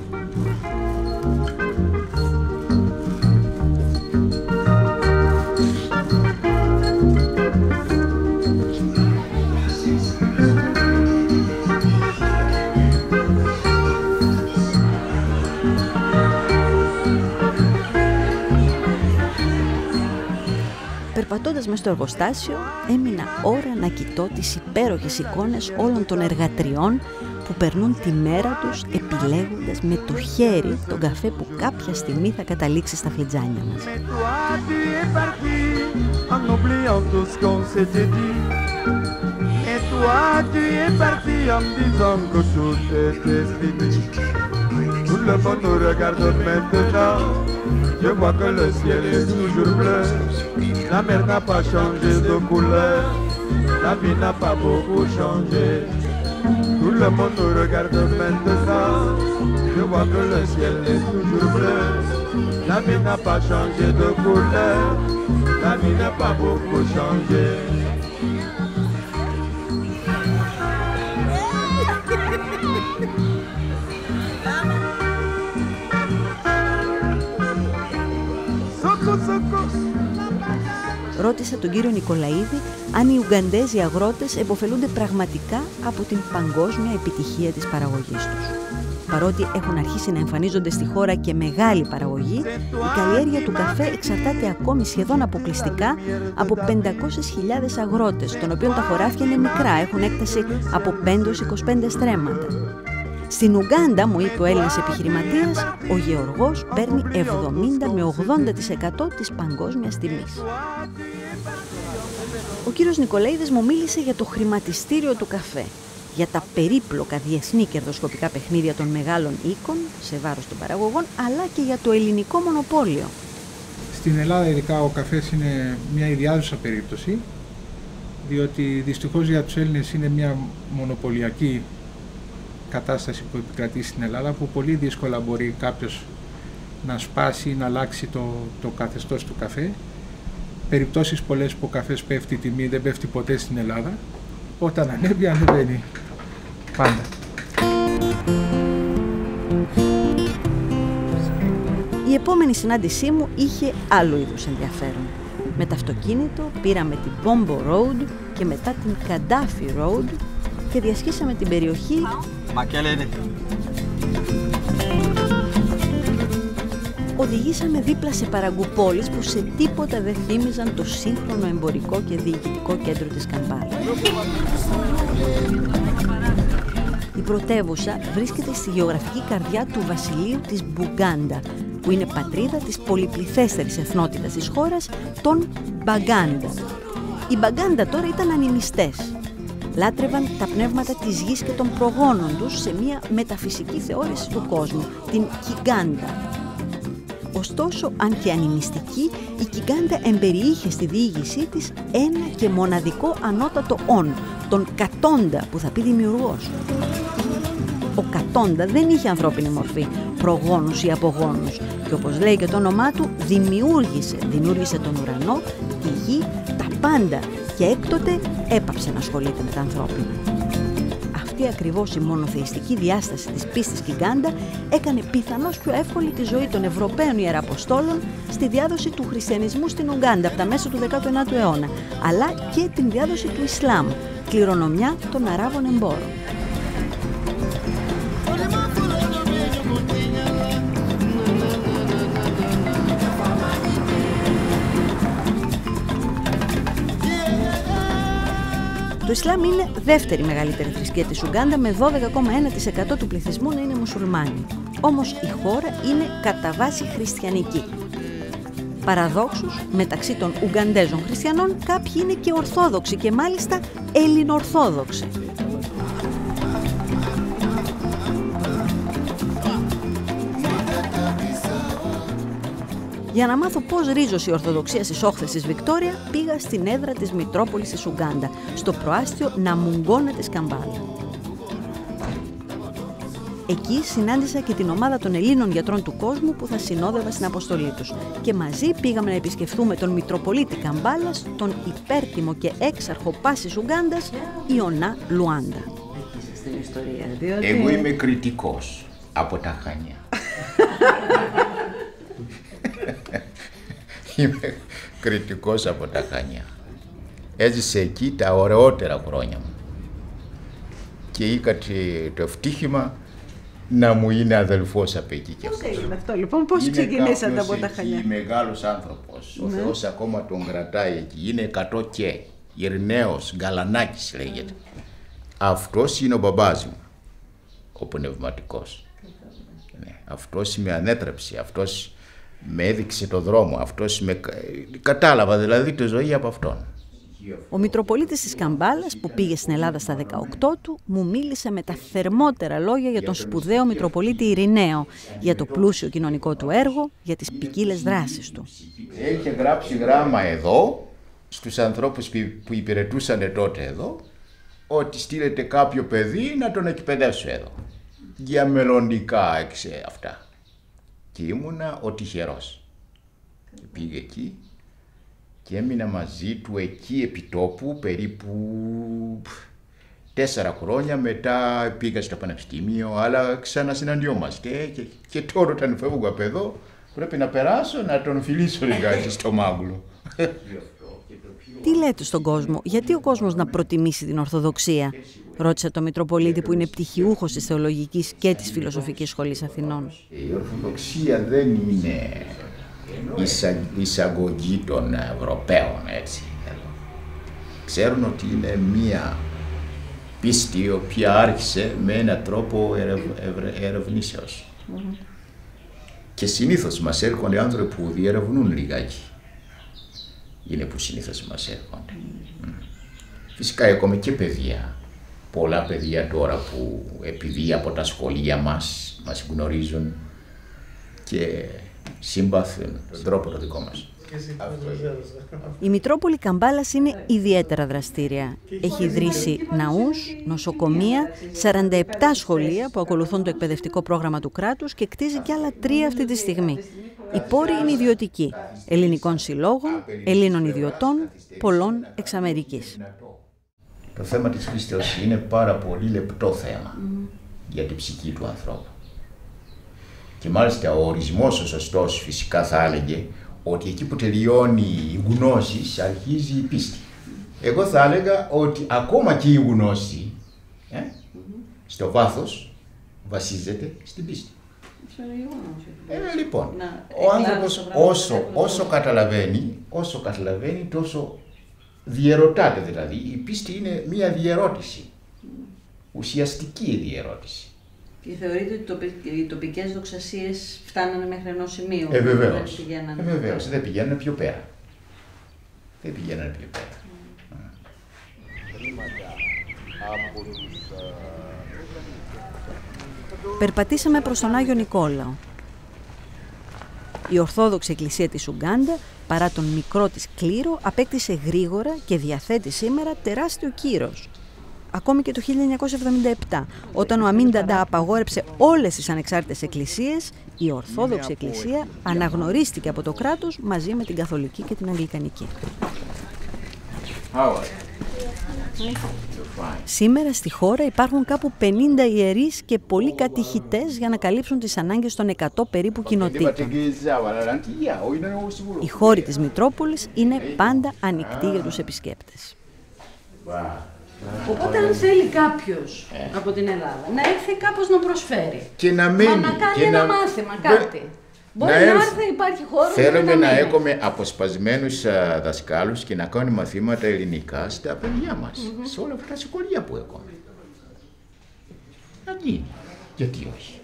Περπατώντας μες στο εργοστάσιο, έμεινα ώρα να κοιτώ τις υπέροχες εικόνες όλων των εργατριών που περνούν τη μέρα τους επιλέγοντας με το χέρι τον καφέ που κάποια στιγμή θα καταλήξει στα φλιτζάνια μας. Je vois que le ciel est toujours bleu. La mer n'a pas changé de couleur. La vie n'a pas beaucoup changé. Tout le monde nous regarde maintenant. Je vois que le ciel est toujours bleu. La vie n'a pas changé de couleur. La vie n'a pas beaucoup changé. Ρώτησα τον κύριο Νικολαΐδη αν οι Ουγγαντέζοι αγρότες επωφελούνται πραγματικά από την παγκόσμια επιτυχία της παραγωγής τους. Παρότι έχουν αρχίσει να εμφανίζονται στη χώρα και μεγάλη παραγωγή, η καλλιέργεια του καφέ εξαρτάται ακόμη σχεδόν αποκλειστικά από 500.000 αγρότες, των οποίων τα χωράφια είναι μικρά, έχουν έκταση από 5 ως 25 στρέμματα. Στην Ουγκάντα, μου είπε ο Έλληνας επιχειρηματίας, ο γεωργός παίρνει 70 με 80% της παγκόσμιας τιμής. Ο κύριος Νικολαίδης μου μίλησε για το χρηματιστήριο του καφέ, για τα περίπλοκα διεθνή κερδοσκοπικά παιχνίδια των μεγάλων οίκων σε βάρος των παραγωγών, αλλά και για το ελληνικό μονοπόλιο. Στην Ελλάδα ειδικά ο καφές είναι μια ιδιάζουσα περίπτωση, διότι δυστυχώς για τους Έλληνες είναι μια μονοπωλιακή κατάσταση που επικρατεί στην Ελλάδα, που πολύ δύσκολα μπορεί κάποιος να σπάσει ή να αλλάξει το καθεστώς του καφέ. Περιπτώσεις πολλές που ο καφές πέφτει η τιμή, δεν πέφτει ποτέ στην Ελλάδα. Όταν ανεβαίνει πάντα. Η επόμενη συνάντησή μου είχε άλλου είδους ενδιαφέρον. Με το αυτοκίνητο πήραμε την Bombo Road και μετά την Gaddafi Road και διασχίσαμε την περιοχή οδηγήσαμε δίπλα σε παραγκουπόλεις που σε τίποτα δεν θύμιζαν το σύγχρονο εμπορικό και διοικητικό κέντρο της Καμπάλα. Η πρωτεύουσα βρίσκεται στη γεωγραφική καρδιά του βασιλείου της Μπουγκάντα, που είναι πατρίδα της πολυπληθέστερης εθνότητας της χώρας, των Μπαγκάντα. Οι Μπαγκάντα τώρα ήταν ανημιστές. Λάτρευαν τα πνεύματα της γης και των προγόνων τους σε μια μεταφυσική θεώρηση του κόσμου, την Κιγκάντα. Ωστόσο, αν και ανημιστική, η Κιγκάντα εμπεριείχε στη διήγησή της ένα και μοναδικό ανώτατο όν, τον Κατόντα, που θα πει δημιουργός. Ο Κατόντα δεν είχε ανθρώπινη μορφή, προγόνους ή απογόνους, και όπως λέει και το όνομά του, δημιούργησε τον ουρανό, τη γη, τα πάντα, και έκτοτε έπαψε να ασχολείται με τα ανθρώπινα. Αυτή ακριβώς η μονοθεϊστική διάσταση της πίστης Κιγκάντα έκανε πιθανώς πιο εύκολη τη ζωή των Ευρωπαίων Ιεραποστόλων στη διάδοση του χριστιανισμού στην Ουγκάντα από τα μέσα του 19ου αιώνα, αλλά και την διάδοση του Ισλάμ, κληρονομιά των Αράβων εμπόρων. Το Ισλάμ είναι δεύτερη μεγαλύτερη θρησκεία της Ουγκάντα, με 12,1% του πληθυσμού να είναι μουσουλμάνοι. Όμως η χώρα είναι κατά βάση χριστιανική. Παραδόξως, μεταξύ των Ουγκαντέζων χριστιανών κάποιοι είναι και ορθόδοξοι και μάλιστα ελληνορθόδοξοι. Για να μάθω πώς ρίζωσε η Ορθοδοξία στις όχθες της Βικτόρια, πήγα στην έδρα της Μητρόπολης της Ουγκάντα, στο προάστιο Ναμουγκόνα της Καμπάλα. Εκεί συνάντησα και την ομάδα των Ελλήνων γιατρών του κόσμου που θα συνόδευα στην αποστολή τους και μαζί πήγαμε να επισκεφθούμε τον Μητροπολίτη Καμπάλας, τον υπέρτιμο και έξαρχο πάσης Ουγκάντας, Ιωνά Λουάντα. Εγώ είμαι κριτικός από τα Χανιά. Είμαι κριτικός από τα Χανιά. Έζησε εκεί τα ωραιότερα χρόνια μου και είχα το ευτύχημα να μου είναι αδελφός από εκεί και αυτός. Πώς έγινε αυτό λοιπόν, πώς ξεκινήσατε από τα Χανιά? Είναι μεγάλος άνθρωπος, ο Θεός ακόμα τον κρατάει εκεί, είναι 100 και Ειρηναίος Γκαλανάκης λέγεται. Αυτός είναι ο μπαμπάς μου, ο πνευματικός. Ναι, αυτός με ανέτρεψε, αυτός με έδειξε το δρόμο, αυτός με κατάλαβα δηλαδή τη ζωή από αυτόν. Ο Μητροπολίτης της Καμπάλας που πήγε στην Ελλάδα στα 18 του μου μίλησε με τα θερμότερα λόγια για τον σπουδαίο Μητροπολίτη Ειρηναίο, για το πλούσιο κοινωνικό του έργο, για τις ποικίλες δράσεις του. Έχει γράψει γράμμα εδώ στους ανθρώπους που υπηρετούσαν τότε εδώ, ότι στείλετε κάποιο παιδί να τον εκπαιδεύσω εδώ για μελλοντικά αυτά. Και ήμουνα ο τυχερός. Και πήγε εκεί και έμεινα μαζί του εκεί επί τόπου περίπου 4 χρόνια. Μετά πήγα στο πανεπιστήμιο, αλλά ξανασυναντιόμαστε και τώρα όταν φεύγω από εδώ πρέπει να περάσω να τον φιλήσω λιγάκι στο μάγουλο. Τι λέτε στον κόσμο, γιατί ο κόσμος να προτιμήσει την Ορθοδοξία? Ρώτησε το Μητροπολίτη που είναι πτυχιούχος της Θεολογικής και της Φιλοσοφικής Σχολής Αθηνών. Η Ορθοδοξία δεν είναι εισαγωγή των Ευρωπαίων, έτσι. Ξέρουν ότι είναι μία πίστη η οποία άρχισε με έναν τρόπο ερευνήσεως. Και συνήθως μας έρχονται άνθρωποι που διερευνούν λιγάκι. Είναι που συνήθως μας έρχονται. Φυσικά έχουμε και παιδιά. Πολλά παιδιά τώρα που επειδή από τα σχολεία μας γνωρίζουν και συμπαθούν τον τρόπο το δικό μας. Η Μητρόπολη Καμπάλας είναι ιδιαίτερα δραστήρια. Έχει ιδρύσει ναούς, νοσοκομεία, 47 σχολεία που ακολουθούν το εκπαιδευτικό πρόγραμμα του κράτους και κτίζει και άλλα 3 αυτή τη στιγμή. Οι πόροι είναι ιδιωτικοί, ελληνικών συλλόγων, Ελλήνων ιδιωτών, πολλών εξ Αμερικής. Το θέμα της πίστεως είναι πάρα πολύ λεπτό θέμα για την ψυχή του ανθρώπου. Και μάλιστα ο ορισμός ο σωστός φυσικά θα έλεγε ότι εκεί που τελειώνει η γνώση αρχίζει η πίστη. Εγώ θα έλεγα ότι ακόμα και η γνώση στο βάθος βασίζεται στην πίστη. Λοιπόν, ο άνθρωπος όσο καταλαβαίνει τόσο διερωτάται, δηλαδή η πίστη είναι μία διερώτηση, ουσιαστική διερώτηση. Και θεωρείτε ότι οι τοπικές δοξασίες φτάνανε μέχρι ενός σημείου? Βεβαίως, δεν πηγαίνανε πιο πέρα. Περπατήσαμε προς τον Άγιο Νικόλαο. Η Ορθόδοξη Εκκλησία της Ουγκάντα, παρά τον μικρό της κλήρο, απέκτησε γρήγορα και διαθέτει σήμερα τεράστιο κύρος. Ακόμη και το 1977, όταν ο Αμίν Νταντά απαγόρεψε όλες τις ανεξάρτητες εκκλησίες, η Ορθόδοξη Εκκλησία αναγνωρίστηκε από το κράτος μαζί με την Καθολική και την Αγγλικανική. Σήμερα στη χώρα υπάρχουν κάπου 50 ιερείς και πολλοί κατηχητές για να καλύψουν τις ανάγκες των 100 περίπου κοινοτήτων. Η χώρη της Μητρόπολης είναι πάντα ανοιχτή για τους επισκέπτες. Οπότε αν θέλει κάποιος από την Ελλάδα να έρθει κάπως να προσφέρει, και να μένει, να κάνει ένα μάθημα, κάτι, μπορεί να έρθει, υπάρχει χώρο. Θέλουμε να έχουμε αποσπασμένους δασκάλους και να κάνουμε μαθήματα ελληνικά στα παιδιά μας, σε όλα αυτά τα σχολεία που έχουμε. Να γίνει. Γιατί όχι.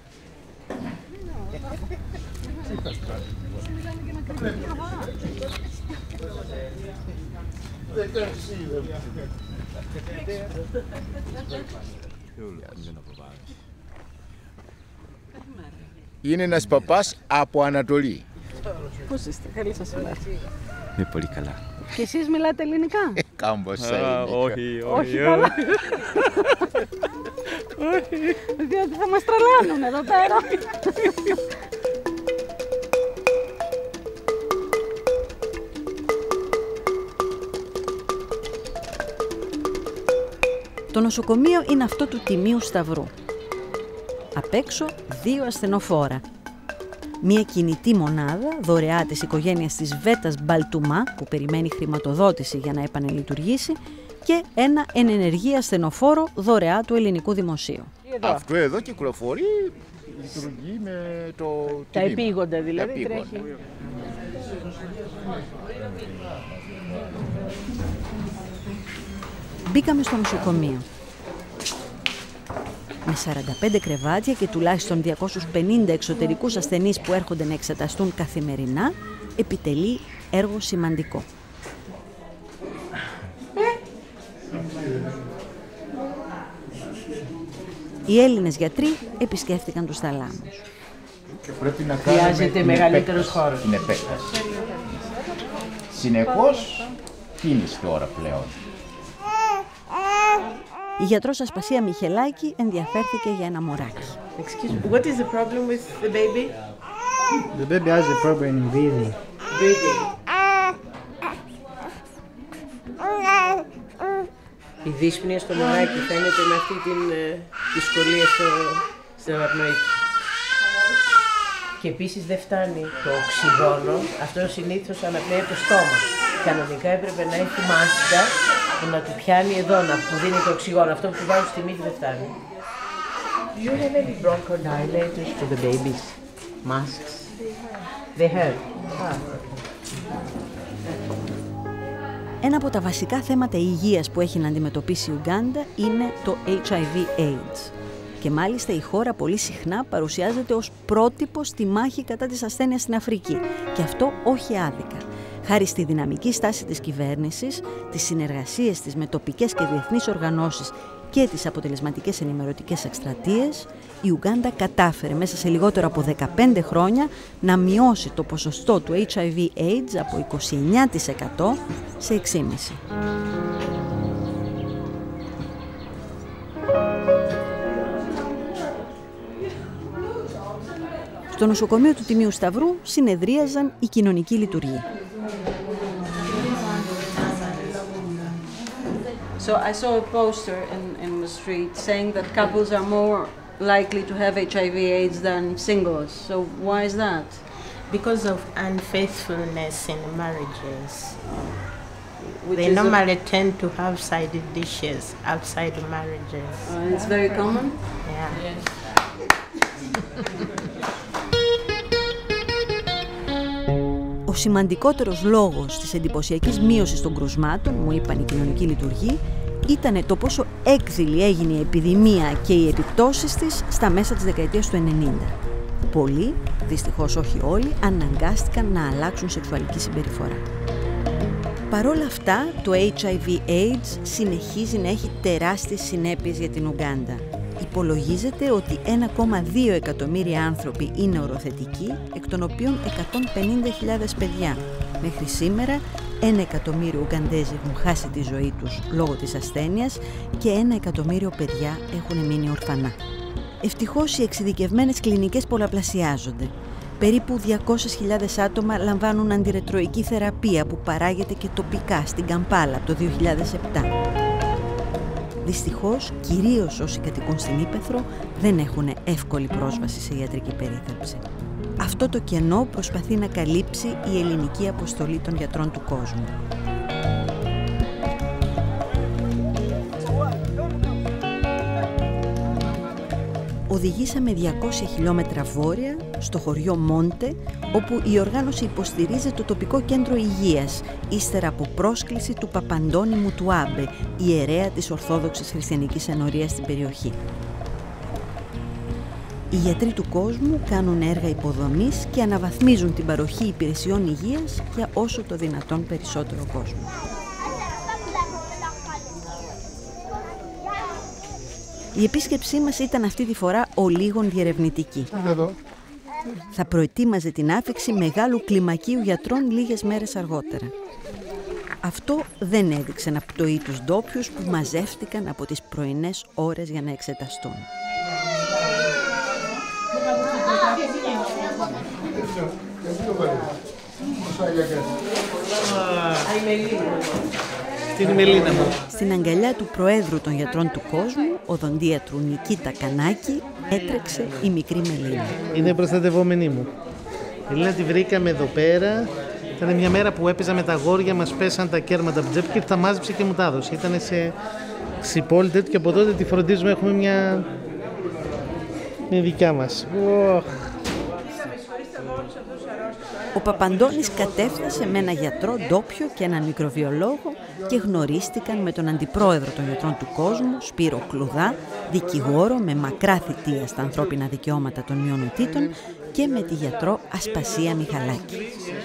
Είναι ένας παπάς από Ανατολή. Πώς είστε, καλή σας ημέρα. Είναι πολύ καλά. Και εσείς μιλάτε ελληνικά? Κάμποσα είναι. Όχι καλά. Διότι θα μας τρελάνουν εδώ πέρα. Το νοσοκομείο είναι αυτό του Τιμίου Σταυρού. Απ' έξω 2 ασθενοφόρα. Μία κινητή μονάδα, δωρεά της οικογένειας της Βέτας Μπαλτουμά, που περιμένει χρηματοδότηση για να επανελειτουργήσει, και ένα εν ενεργεία ασθενοφόρο, δωρεά του Ελληνικού Δημοσίου. Αυτό εδώ κυκλοφορεί, λειτουργεί με το τα επίγοντα δηλαδή, τρέχει. Μπήκαμε στο νοσοκομείο. Με 45 κρεβάτια και τουλάχιστον 250 εξωτερικούς ασθενείς που έρχονται να εξεταστούν καθημερινά, επιτελεί έργο σημαντικό. Οι Έλληνες γιατροί επισκέφτηκαν τους θαλάμους. Χρειάζεται μεγαλύτερος χώρος. Την επέκταση. Συνεχώς κίνηση τώρα πλέον. Η γιατρός Ασπασία Μιχελάκη ενδιαφέρθηκε για ένα μωράκι. Excuse me, what is the problem with the baby? The baby has a problem in breathing. Breathing. Η δύσπνοια στο μωράκι φαίνεται με αυτή την δυσκολία στην αναπνοή. Και επίσης δεν φτάνει το οξυγόνο, αυτό συνήθως αναπνέει από το στόμα. Κανονικά έπρεπε να έχει μάσκα που να του πιάνει εδώ, να του δίνει το οξυγόνο. Αυτό που του βάζουν στη μύτη δεν φτάνει. Do you have any bronchodilators for the babies? Masks? They have. Ένα από τα βασικά θέματα υγείας που έχει να αντιμετωπίσει η Ουγκάντα είναι το HIV/AIDS. Και μάλιστα η χώρα πολύ συχνά παρουσιάζεται ως πρότυπο στη μάχη κατά της ασθένειας στην Αφρική. Και αυτό όχι άδικα. Χάρη στη δυναμική στάση της κυβέρνησης, τις συνεργασίες της με τοπικές και διεθνείς οργανώσεις και τις αποτελεσματικές ενημερωτικές εκστρατείες, η Ουγκάντα κατάφερε μέσα σε λιγότερο από 15 χρόνια να μειώσει το ποσοστό του HIV/AIDS από 29% σε 6,5%. Στο νοσοκομείο του Τιμίου Σταυρού συνεδρίαζαν οι κοινωνικοί λειτουργοί. So I saw a poster in the street saying that couples are more likely to have HIV/AIDS than singles. So why is that? Because of unfaithfulness in marriages. They normally tend to have side dishes outside marriages. It's very common? Yeah. Yes. Ο σημαντικότερος λόγος της εντυπωσιακής μείωσης των κρουσμάτων, μου είπαν οι κοινωνικοί λειτουργοί, ήταν το πόσο έκδηλη έγινε η επιδημία και οι επιπτώσεις της στα μέσα της δεκαετίας του 90. Πολλοί, δυστυχώς όχι όλοι, αναγκάστηκαν να αλλάξουν σεξουαλική συμπεριφορά. Παρ' όλα αυτά, το HIV/AIDS συνεχίζει να έχει τεράστιες συνέπειες για την Ουγκάντα. Υπολογίζεται ότι 1,2 εκατομμύρια άνθρωποι είναι οροθετικοί, εκ των οποίων 150.000 παιδιά. Μέχρι σήμερα, 1 εκατομμύριο Ουγκαντέζοι έχουν χάσει τη ζωή τους λόγω της ασθένειας και 1 εκατομμύριο παιδιά έχουν μείνει ορφανά. Ευτυχώς οι εξειδικευμένες κλινικές πολλαπλασιάζονται. Περίπου 200.000 άτομα λαμβάνουν αντιρετροϊκή θεραπεία που παράγεται και τοπικά στην Καμπάλα από το 2007. Δυστυχώς, κυρίως όσοι κατοικούν στην Ύπαιθρο, δεν έχουν εύκολη πρόσβαση σε ιατρική περίθαλψη. Αυτό το κενό προσπαθεί να καλύψει η ελληνική αποστολή των γιατρών του κόσμου. Οδηγήσαμε 200 χιλιόμετρα βόρεια, στο χωριό Μόντε, όπου η οργάνωση υποστηρίζει το τοπικό κέντρο υγείας, ύστερα από πρόσκληση του Παπαντώνη Μουτουάμπε, ιερέα της Ορθόδοξης Χριστιανικής Ενορίας στην περιοχή. Οι γιατροί του κόσμου κάνουν έργα υποδομής και αναβαθμίζουν την παροχή υπηρεσιών υγείας για όσο το δυνατόν περισσότερο κόσμο. Η επίσκεψή μας ήταν αυτή τη φορά ολίγων διερευνητική. Θα προετοίμαζε την άφιξη μεγάλου κλιμακίου γιατρών λίγες μέρες αργότερα. Αυτό δεν έδειξε να πτωεί τους ντόπιους που μαζεύτηκαν από τις πρωινές ώρες για να εξεταστούν. Στην αγκαλιά του Προέδρου των Γιατρών του Κόσμου, οδοντίατρου Νικίτα Κανάκη, έτρεξε η μικρή Μελίνα. Είναι η προστατευόμενη μου. Η Ελίνα τη βρήκαμε εδώ πέρα. Ήταν μια μέρα που έπαιζα με τα αγόρια, μας πέσαν τα κέρματα από την τσέπη και τα μάζεψε και μου τα έδωσε. Ήταν σε ξυπόλυ τέτοιο και από τότε τη φροντίζουμε, έχουμε μια δικιά μας. Ο Παπαντώνης κατέφτασε με ένα γιατρό ντόπιο και έναν μικροβιολόγο και γνωρίστηκαν με τον αντιπρόεδρο των γιατρών του κόσμου, Σπύρο Κλουδά, δικηγόρο με μακρά θητεία στα ανθρώπινα δικαιώματα των μειονοτήτων, και με τη γιατρό Ασπασία Μιχαλάκη.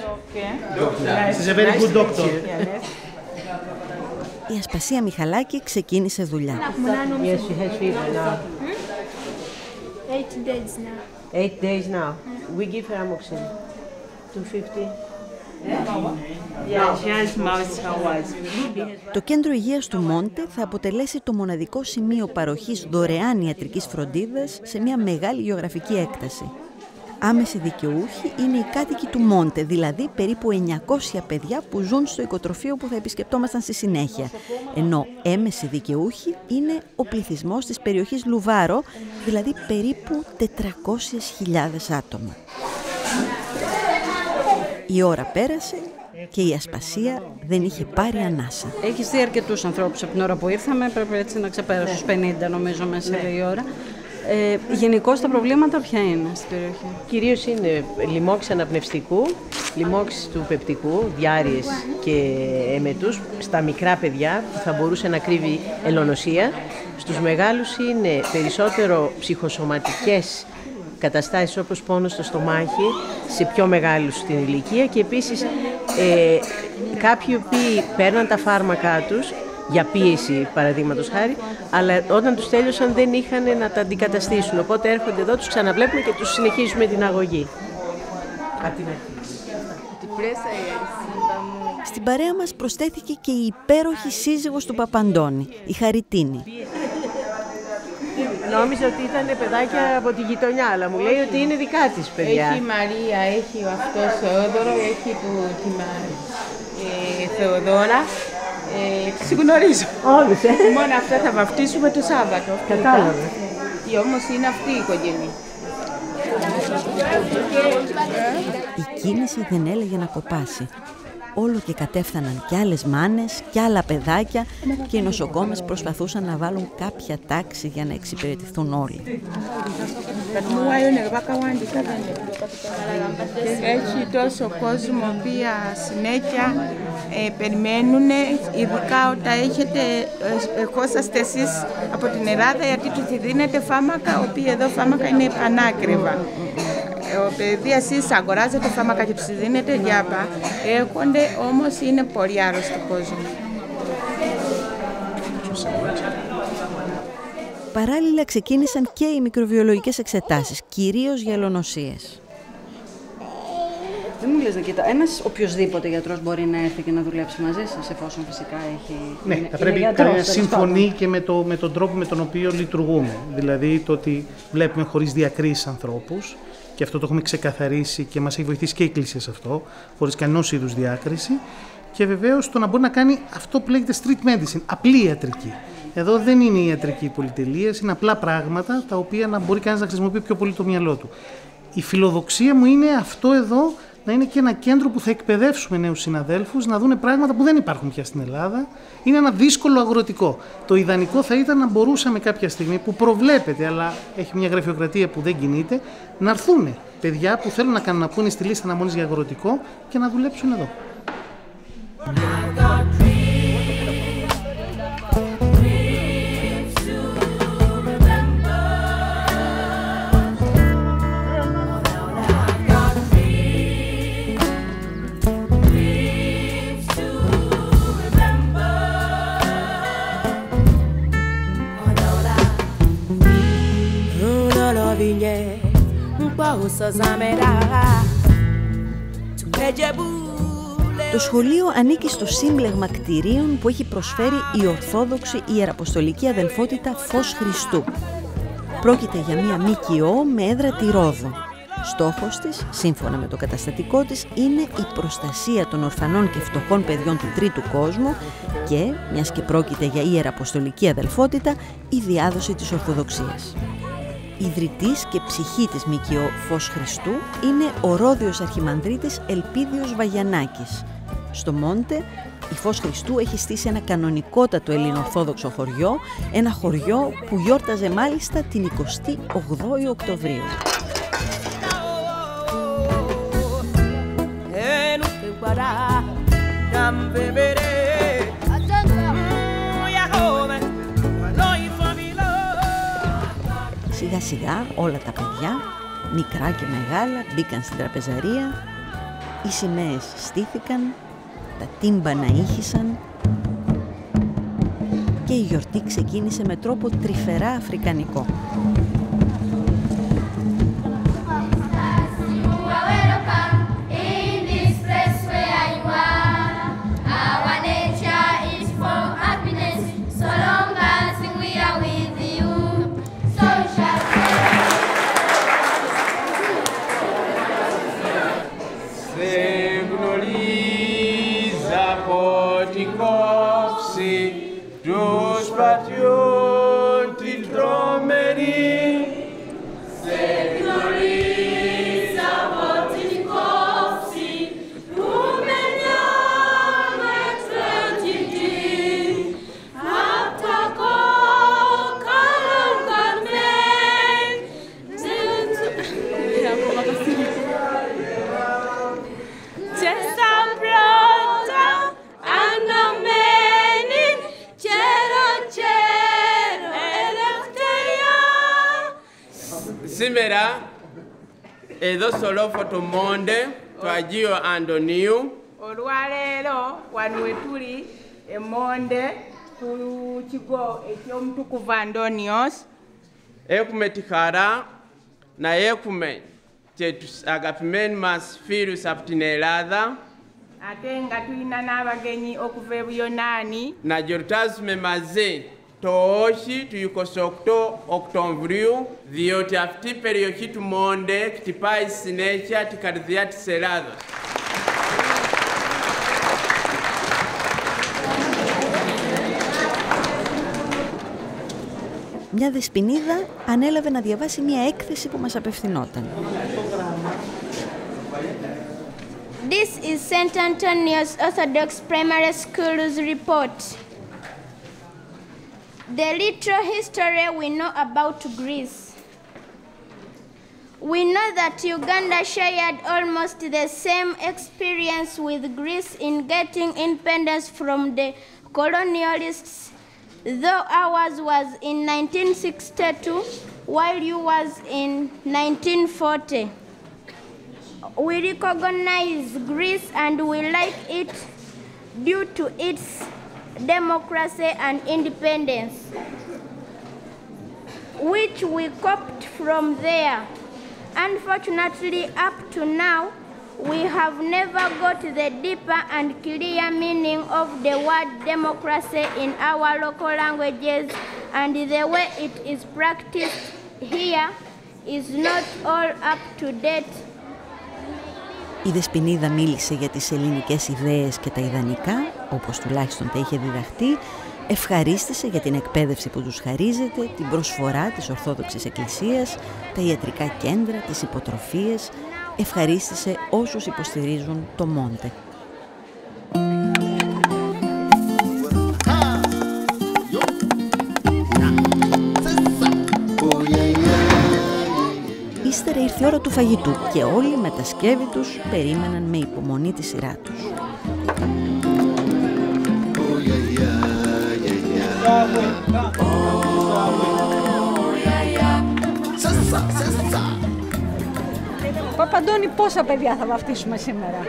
Η Ασπασία Μιχαλάκη ξεκίνησε δουλειά. Το κέντρο υγείας του Μόντε θα αποτελέσει το μοναδικό σημείο παροχής δωρεάν ιατρικής φροντίδας σε μια μεγάλη γεωγραφική έκταση. Άμεση δικαιούχοι είναι οι κάτοικοι του Μόντε, δηλαδή περίπου 900 παιδιά που ζουν στο οικοτροφείο που θα επισκεπτόμασταν στη συνέχεια. Ενώ έμεση δικαιούχοι είναι ο πληθυσμός της περιοχής Λουβάρο, δηλαδή περίπου 400.000 άτομα. Η ώρα πέρασε και η Ασπασία δεν είχε πάρει ανάσα. Έχεις δει αρκετούς ανθρώπους από την ώρα που ήρθαμε, πρέπει έτσι να ξεπέρασε τους 50 νομίζω μέσα σε λίγη ώρα. Γενικώς τα προβλήματα ποια είναι στην περιοχή? Κυρίως είναι λοιμώξεις αναπνευστικού, λοιμώξεις του πεπτικού, διάρειες και εμετούς στα μικρά παιδιά που θα μπορούσε να κρύβει ελονοσία. Στους μεγάλους είναι περισσότερο ψυχοσωματικές καταστάσεις όπως πόνος στο στομάχι σε πιο μεγάλους στην ηλικία και επίσης κάποιοι οποίοι παίρναν τα φάρμακά τους για πίεση παραδείγματος χάρη, αλλά όταν τους τέλειωσαν δεν είχαν να τα αντικαταστήσουν, οπότε έρχονται εδώ, τους ξαναβλέπουμε και τους συνεχίζουμε την αγωγή. Στην παρέα μας προσθέθηκε και η υπέροχη σύζυγος του Παπαντώνη, η Χαριτίνη. Νόμιζα ότι ήταν παιδάκια από τη γειτονιά, αλλά μου λέει ότι είναι δικά της παιδιά. Έχει η Μαρία, έχει ο αυτός Θεόδωρο, έχει τη Θεοδόρα. Τις γνωρίζω. Όλους, Μόνο αυτά θα βαφτίσουμε το Σάββατο. Κατάλαβα. Όμως είναι αυτή η οικογένεια. Η κίνηση δεν έλεγε να κοπάσει. Όλο και κατέφθαναν κι άλλες μάνες κι άλλα παιδάκια και οι νοσοκόμες προσπαθούσαν να βάλουν κάποια τάξη για να εξυπηρετηθούν όλοι. Έχει τόσο κόσμο που συνέχεια περιμένουν, ειδικά όταν ερχόσαστε εσείς από την Ελλάδα, γιατί τους δίνετε φάρμακα, οποία εδώ φάρμακα είναι πανάκριβα. Επειδή εσείς αγοράζετε φάρμακα και τους δίνετε διάπα, έρχονται, όμως είναι πολύ άρρωστο κόσμο. Παράλληλα ξεκίνησαν και οι μικροβιολογικές εξετάσεις, κυρίως για ελονοσίες. Δεν μου λες, Νικήτα, ένας οποιοσδήποτε γιατρός μπορεί να έρθει και να δουλέψει μαζί σας, εφόσον φυσικά έχει... Ναι, θα πρέπει να συμφωνεί και με τον τρόπο με τον οποίο λειτουργούμε. Δηλαδή το ότι βλέπουμε χωρίς διακρίσεις ανθρώπους, και αυτό το έχουμε ξεκαθαρίσει και μας έχει βοηθήσει και η Εκκλησία σε αυτό, χωρίς κανένας είδους διάκριση, και βεβαίως το να μπορεί να κάνει αυτό που λέγεται street medicine, απλή ιατρική. Εδώ δεν είναι ιατρική πολυτελείας, είναι απλά πράγματα τα οποία να μπορεί κανείς να χρησιμοποιεί πιο πολύ το μυαλό του. Η φιλοδοξία μου είναι αυτό εδώ να είναι και ένα κέντρο που θα εκπαιδεύσουμε νέους συναδέλφους να δουν πράγματα που δεν υπάρχουν πια στην Ελλάδα. Είναι ένα δύσκολο αγροτικό. Το ιδανικό θα ήταν να μπορούσαμε κάποια στιγμή που προβλέπεται, αλλά έχει μια γραφειοκρατία που δεν κινείται, να έρθουν παιδιά που θέλουν να κάνουν να πούνε στη λίστα αναμονής για αγροτικό και να δουλέψουν εδώ. Το σχολείο ανήκει στο σύμπλεγμα κτηρίων που έχει προσφέρει η Ορθόδοξη Ιεραποστολική Αδελφότητα Φως Χριστού. Πρόκειται για μία ΜΚΟ με έδρα τη Ρόδο. Στόχος της, σύμφωνα με το καταστατικό της, είναι η προστασία των ορφανών και φτωχών παιδιών του τρίτου κόσμου και, μιας και πρόκειται για Ιεραποστολική Αδελφότητα, η διάδοση της Ορθοδοξίας. Ιδρυτής και ψυχή της ΜΚΟ Φως Χριστού είναι ο Ρόδιος Αρχιμανδρίτης Ελπίδιος Βαγιανάκης. Στο Μόντε, η Φως Χριστού έχει στήσει ένα κανονικότατο ελληνοορθόδοξο χωριό, ένα χωριό που γιόρταζε μάλιστα την 28η Οκτωβρίου. Σιγά σιγά όλα τα παιδιά, μικρά και μεγάλα, μπήκαν στην τραπεζαρία, οι σημαίες στήθηκαν, τα τύμπανα ήχησαν και η γιορτή ξεκίνησε με τρόπο τρυφερά αφρικανικό. Σήμερα, εδώ στο λόφο του Monde, του Αγίου Αντωνίου, olwaleero wano we tuli e Monde ku kigo eky'omutukuvu Antonios, έχουμε τη χαρά να έχουμε και τους αγαπημένοι μας φίλους από την Ελλάδα, ate nga tulina n'abagenyi okuva e Buyonaani, να γιορτάζουμε μαζί το όχι του 28 Οκτωβρίου, διότι αυτή η περιοχή του Monde χτυπάει συνέχεια την καρδιά της Ελλάδας. Μια δεσποινίδα ανέλαβε να διαβάσει μια έκθεση που μας απευθυνόταν. This is St. Antonius Orthodox Primary School's report. The little history we know about Greece. We know that Uganda shared almost the same experience with Greece in getting independence from the colonialists, though ours was in 1962, while you was in 1940. We recognize Greece and we like it due to its democracy and independence, which we copied from there. Unfortunately, up to now, we have never got the deeper and clear meaning of the word democracy in our local languages, and the way it is practiced here is not all up to date. Η δεσποινίδα μίλησε για τις ελληνικές ιδέες και τα ιδανικά, όπως τουλάχιστον τα είχε διδαχτεί, ευχαρίστησε για την εκπαίδευση που τους χαρίζεται, την προσφορά της Ορθόδοξης Εκκλησίας, τα ιατρικά κέντρα, τις υποτροφίες, ευχαρίστησε όσους υποστηρίζουν το Monde. Ύστερα ήρθε η ώρα του φαγητού και όλοι με τα σκεύη τους περίμεναν με υπομονή τη σειρά τους. Παπαντώνη, πόσα παιδιά θα βαφτίσουμε σήμερα?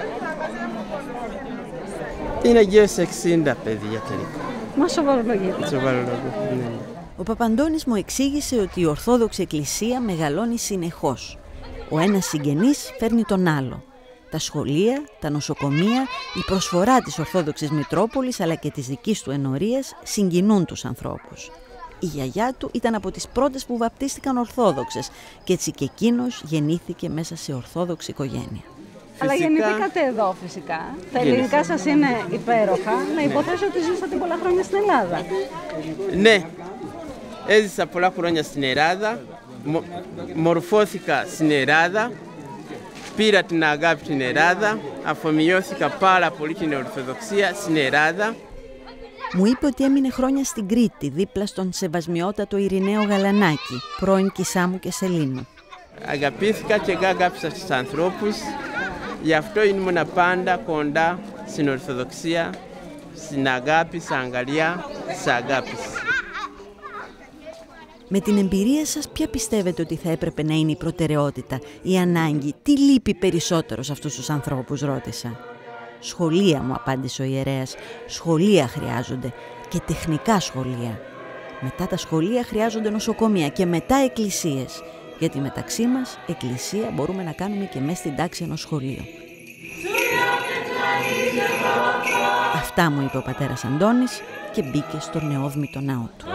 Είναι γύρω σε 60 παιδιά τελικά. Μα σοβαρολογείτε. Σοβαρολογώ, ναι. Ο Παπαντώνης μου εξήγησε ότι η Ορθόδοξη Εκκλησία μεγαλώνει συνεχώς. Ο ένας συγγενής φέρνει τον άλλο. Τα σχολεία, τα νοσοκομεία, η προσφορά της Ορθόδοξης Μητρόπολης αλλά και της δικής του ενορίας συγκινούν τους ανθρώπους. Η γιαγιά του ήταν από τις πρώτες που βαπτίστηκαν Ορθόδοξες και έτσι και εκείνος γεννήθηκε μέσα σε Ορθόδοξη οικογένεια. Αλλά γεννηθήκατε εδώ φυσικά. Τα ελληνικά σας είναι υπέροχα. Να υποθέσω ότι ζήσατε πολλά χρόνια στην Ελλάδα. Ναι, έζησα πολλά χρόνια στην Ελλάδα. Μορφώθηκα στην Ελλάδα. Πήρα την αγάπη στην Ελλάδα. Αφομοιώθηκα πάρα πολύ την Ορθοδοξία στην Ελλάδα. Μου είπε ότι έμεινε χρόνια στην Κρήτη, δίπλα στον σεβασμιότατο Ειρηναίο Γαλανάκη, πρώην Κισάμου και Σελήνου. Αγαπήθηκα και αγάπησα στους ανθρώπους. Γι' αυτό ήμουν πάντα κοντά στην Ορθοδοξία, στην αγάπη, στην αγκαλιά, της αγάπης. Με την εμπειρία σας, ποια πιστεύετε ότι θα έπρεπε να είναι η προτεραιότητα, η ανάγκη, τι λείπει περισσότερο σε αυτούς τους ανθρώπους, ρώτησα. Σχολεία, μου απάντησε ο ιερέας, σχολεία χρειάζονται και τεχνικά σχολεία. Μετά τα σχολεία χρειάζονται νοσοκομεία και μετά εκκλησίες. Γιατί μεταξύ μας, εκκλησία μπορούμε να κάνουμε και μέσα στην τάξη ενός σχολείου. Αυτά μου είπε ο πατέρας Αντώνης και μπήκε στο νεόβμητο ναό του.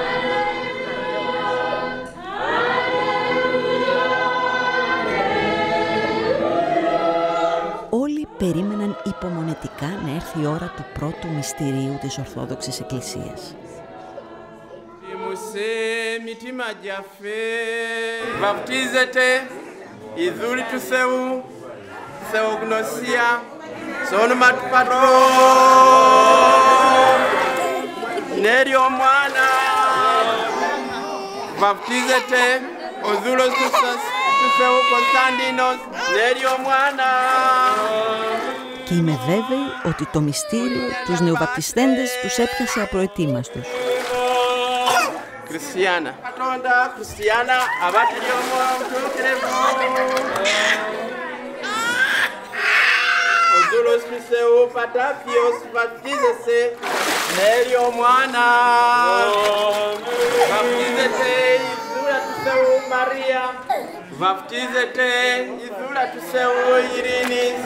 Όλοι περίμεναν υπομονετικά να έρθει η ώρα του πρώτου μυστηρίου της Ορθόδοξης Εκκλησίας. Βαπτίζεται η δούλη του Θεού, θεογνωσία, στο όνομα του Πατρός, Νέριο Μάνα. Βαπτίζεται ο δούλος του Θεού Κωνσταντίνος, Νέριο Μάνα. Και είμαι βέβαιη ότι το μυστήριο τους νεοβαπτιστέντες τους έπιασε απροετοίμαστους. Christiana. Katonda Christiana abatiri omwoyo omutuukirivu. Ozulos Piseu Patafios Baptizese Neri omwana. Baptizete Izula Tuseu Maria. Baptizete Izula Tuseu Irinis.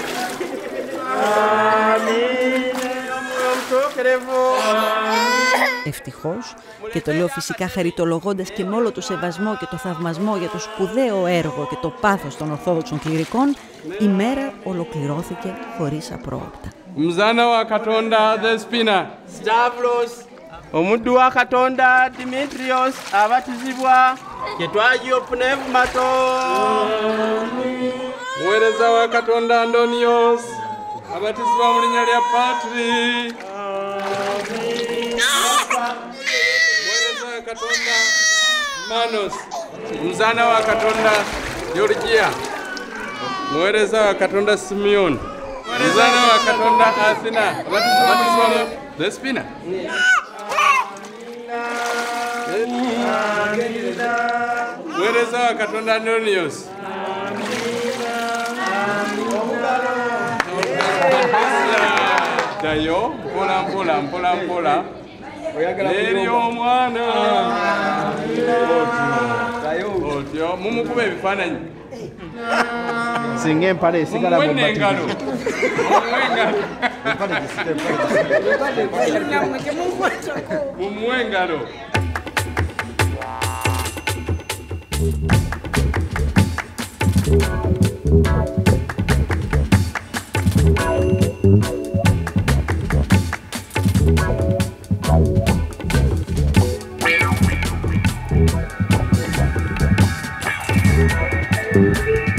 Ευτυχώς, και το λέω φυσικά χαριτολογώντας και με όλο το σεβασμό και το θαυμασμό για το σπουδαίο έργο και το πάθος των Ορθόδοξων κληρικών, η μέρα ολοκληρώθηκε χωρίς απρόοπτα. Mzana wa Katonda Despina Stavros omuddu wa Katonda Dimitrios abatizibwa ke twagyo pneumato. Muweereza wa Katonda Antonios abatizibwa mu linnya lya Patri. Muweereza wa Katonda Manos Mzana wa Katonda Georgia. Muweereza wa Katonda Simeon Mzana wa Katonda Athena abatizibwa mu Despina. Muweereza wa Katonda Antonios. Dayo mpola mpola Neri omwana. Otyo mumukube ebifaananyi. Singa empale esigala mu engalo. Mumuwe engalo. Thank you.